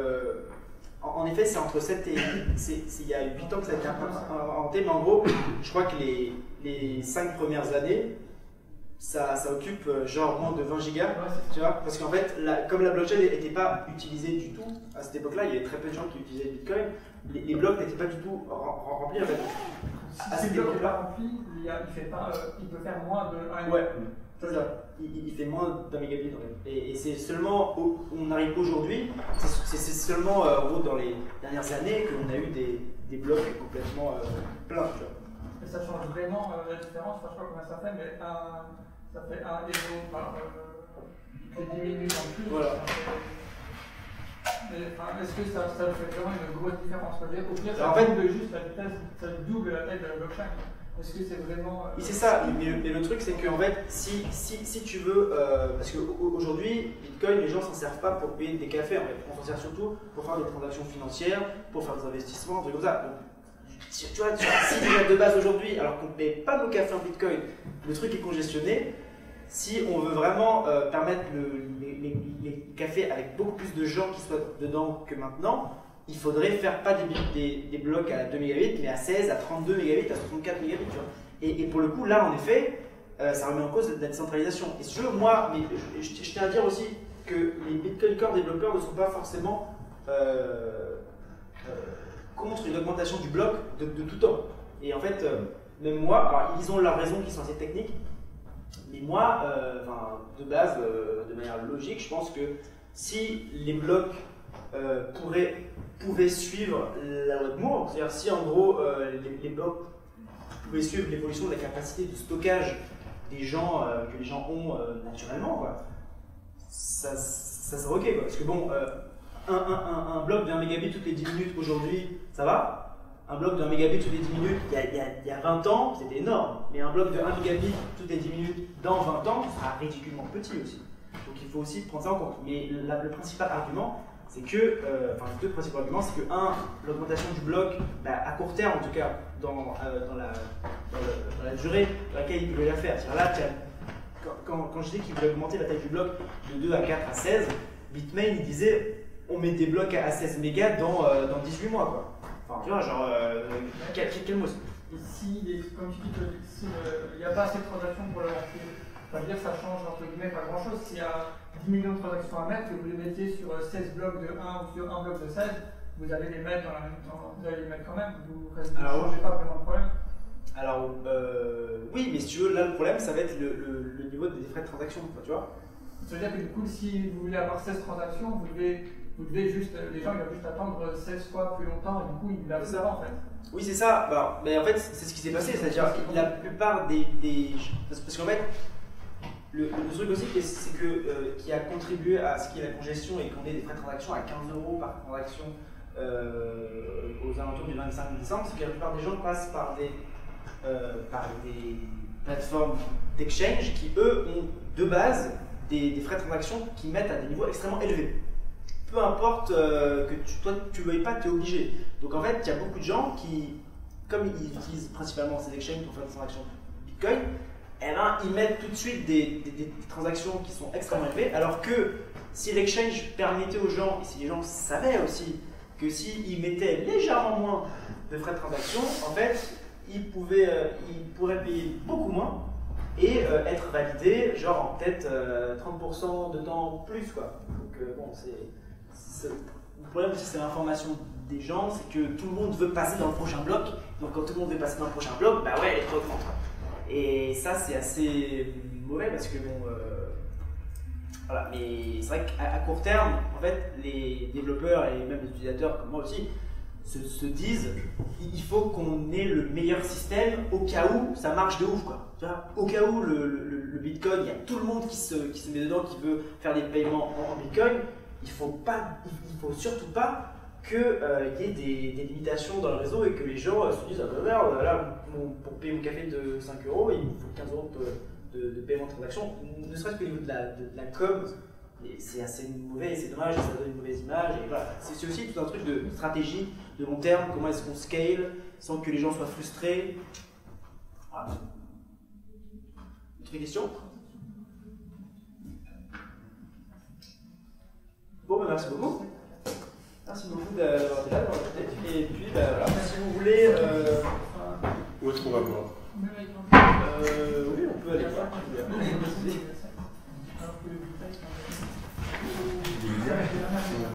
A: en effet, c'est entre 7 et. Il y a 8 ans que ça a été inventé, mais en gros, je crois que les 5 premières années, ça occupe genre moins de 20 gigas, tu vois, parce qu'en fait, comme la blockchain n'était pas utilisée du tout, à cette époque-là, il y avait très peu de gens qui utilisaient Bitcoin, les blocs n'étaient pas du tout remplis en fait.
F: Si le bloc n'est pas rempli, il peut faire moins de 1
A: Ouais, c'est ça. Il fait moins d'1 mégabit. Et c'est seulement, on arrive aujourd'hui, c'est seulement en gros, dans les dernières années qu'on a eu des blocs complètement pleins. Tu vois.
F: Et ça change vraiment la différence, je ne sais pas combien ça fait, mais ça fait 1 euro par 10 minutes en plus. Voilà. Est-ce que ça fait vraiment une grosse différence? Au pire, ça double juste la vitesse, ça double la taille de la blockchain. Est-ce que c'est vraiment.
A: C'est ça, mais le truc c'est qu'en fait, si tu veux. Parce qu'aujourd'hui, Bitcoin, les gens s'en servent pas pour payer des cafés, en fait. On s'en sert surtout pour faire des transactions financières, pour faire des investissements, des trucs comme ça. Donc, tu vois, si déjà de base aujourd'hui, alors qu'on ne paye pas nos cafés en Bitcoin, le truc est congestionné. Si on veut vraiment permettre les cafés avec beaucoup plus de gens qui soient dedans que maintenant, il faudrait faire pas des blocs à 2 mégabits, mais à 16, à 32 mégabits, à 64 mégabits. Tu vois. Et pour le coup, là, en effet, ça remet en cause la décentralisation. Et si je veux, moi, mais je tiens à dire aussi que les Bitcoin Core développeurs ne sont pas forcément contre une augmentation du bloc de tout temps. Et en fait, même moi, alors, ils ont leurs raisons qui sont assez techniques, mais moi, de base, de manière logique, je pense que si les blocs pouvaient suivre la loi de Moore, c'est-à-dire si en gros les blocs pouvaient suivre l'évolution de la capacité de stockage des gens que les gens ont naturellement, quoi, ça serait ok, quoi. Parce que bon, un bloc d'1 mégabit toutes les 10 minutes aujourd'hui, ça va. Un bloc d'1 mégabit toutes les 10 minutes, il y a 20 ans, c'était énorme. Mais un bloc de 1 mégabit toutes les 10 minutes dans 20 ans, ça sera ridiculement petit aussi. Donc il faut aussi prendre ça en compte. Mais le principal argument, c'est que, les deux principaux arguments, c'est que, l'augmentation du bloc, à court terme en tout cas, dans la durée dans laquelle il veut la faire. C'est-à-dire là, quand je dis qu'il voulait augmenter la taille du bloc de 2 à 4 à 16, Bitmain il disait on met des blocs à 16 mégas dans 18 mois, quoi. Enfin, tu vois, genre, quel mot?
F: Ici, comme tu dis qu'il n'y a pas assez de transactions pour le remplir, ça veut dire que ça change entre guillemets pas grand chose. S'il y a 10 millions de transactions à mettre et vous les mettez sur 16 blocs de 1 ou sur un bloc de 16, vous allez les mettre dans la même temps, vous allez les mettre quand même, vous ne changez pas vraiment le problème.
A: Alors, oui, mais si tu veux, là le problème ça va être le niveau des frais de transaction, quoi, tu vois.
F: Ça veut dire que du coup, si vous voulez avoir 16 transactions, vous devez juste, les gens ils doivent juste attendre 16 fois plus longtemps et du coup ils lavent ça en fait.
A: Oui, c'est ça. Alors, mais en fait, c'est ce qui s'est passé, c'est-à-dire la plupart des parce qu'en fait, le truc aussi, c'est que qui a contribué à ce qu'il y ait la congestion et qu'on ait des frais de transaction à 15 € par transaction aux alentours du 25 décembre, c'est que la plupart des gens passent par des plateformes d'exchange qui, eux, ont de base des frais de transaction qui mettent à des niveaux extrêmement élevés. Peu importe que toi tu ne veuilles pas, tu es obligé. Donc en fait, il y a beaucoup de gens qui, comme ils utilisent principalement ces exchanges pour faire des transactions Bitcoin, eh ben, ils mettent tout de suite des transactions qui sont extrêmement élevées, alors que si l'exchange permettait aux gens, et si les gens savaient aussi, que s'ils mettaient légèrement moins de frais de transaction, en fait, ils pourraient payer beaucoup moins et être validés, genre en peut-être 30% de temps plus, quoi. Donc bon, le problème aussi, c'est l'information des gens, c'est que tout le monde veut passer dans le prochain bloc. Donc quand tout le monde veut passer dans le prochain bloc, bah ouais, les prix augmentent. Et ça, c'est assez mauvais parce que bon, voilà. Mais c'est vrai qu'à court terme, en fait, les développeurs et même les utilisateurs comme moi aussi se disent, il faut qu'on ait le meilleur système au cas où ça marche de ouf, quoi. Tu vois, au cas où le Bitcoin, il y a tout le monde qui se met dedans, qui veut faire des paiements en Bitcoin. Il faut surtout pas qu'il y ait des limitations dans le réseau et que les gens se disent, ah bah merde, là, pour payer mon café de 5 €, il me faut 15 € de paiement de transaction. Ne serait-ce qu'au niveau de la com, c'est assez mauvais, c'est dommage, ça donne une mauvaise image. Et voilà. C'est aussi tout un truc de stratégie de long terme, comment est-ce qu'on scale sans que les gens soient frustrés. Voilà. Autre question? Bon, bah, merci beaucoup. Merci beaucoup d'avoir été là, d'avoir écouté. Et puis, bah, voilà, si vous voulez.
D: Où est-ce qu'on va voir?
A: Oui, on peut aller voir.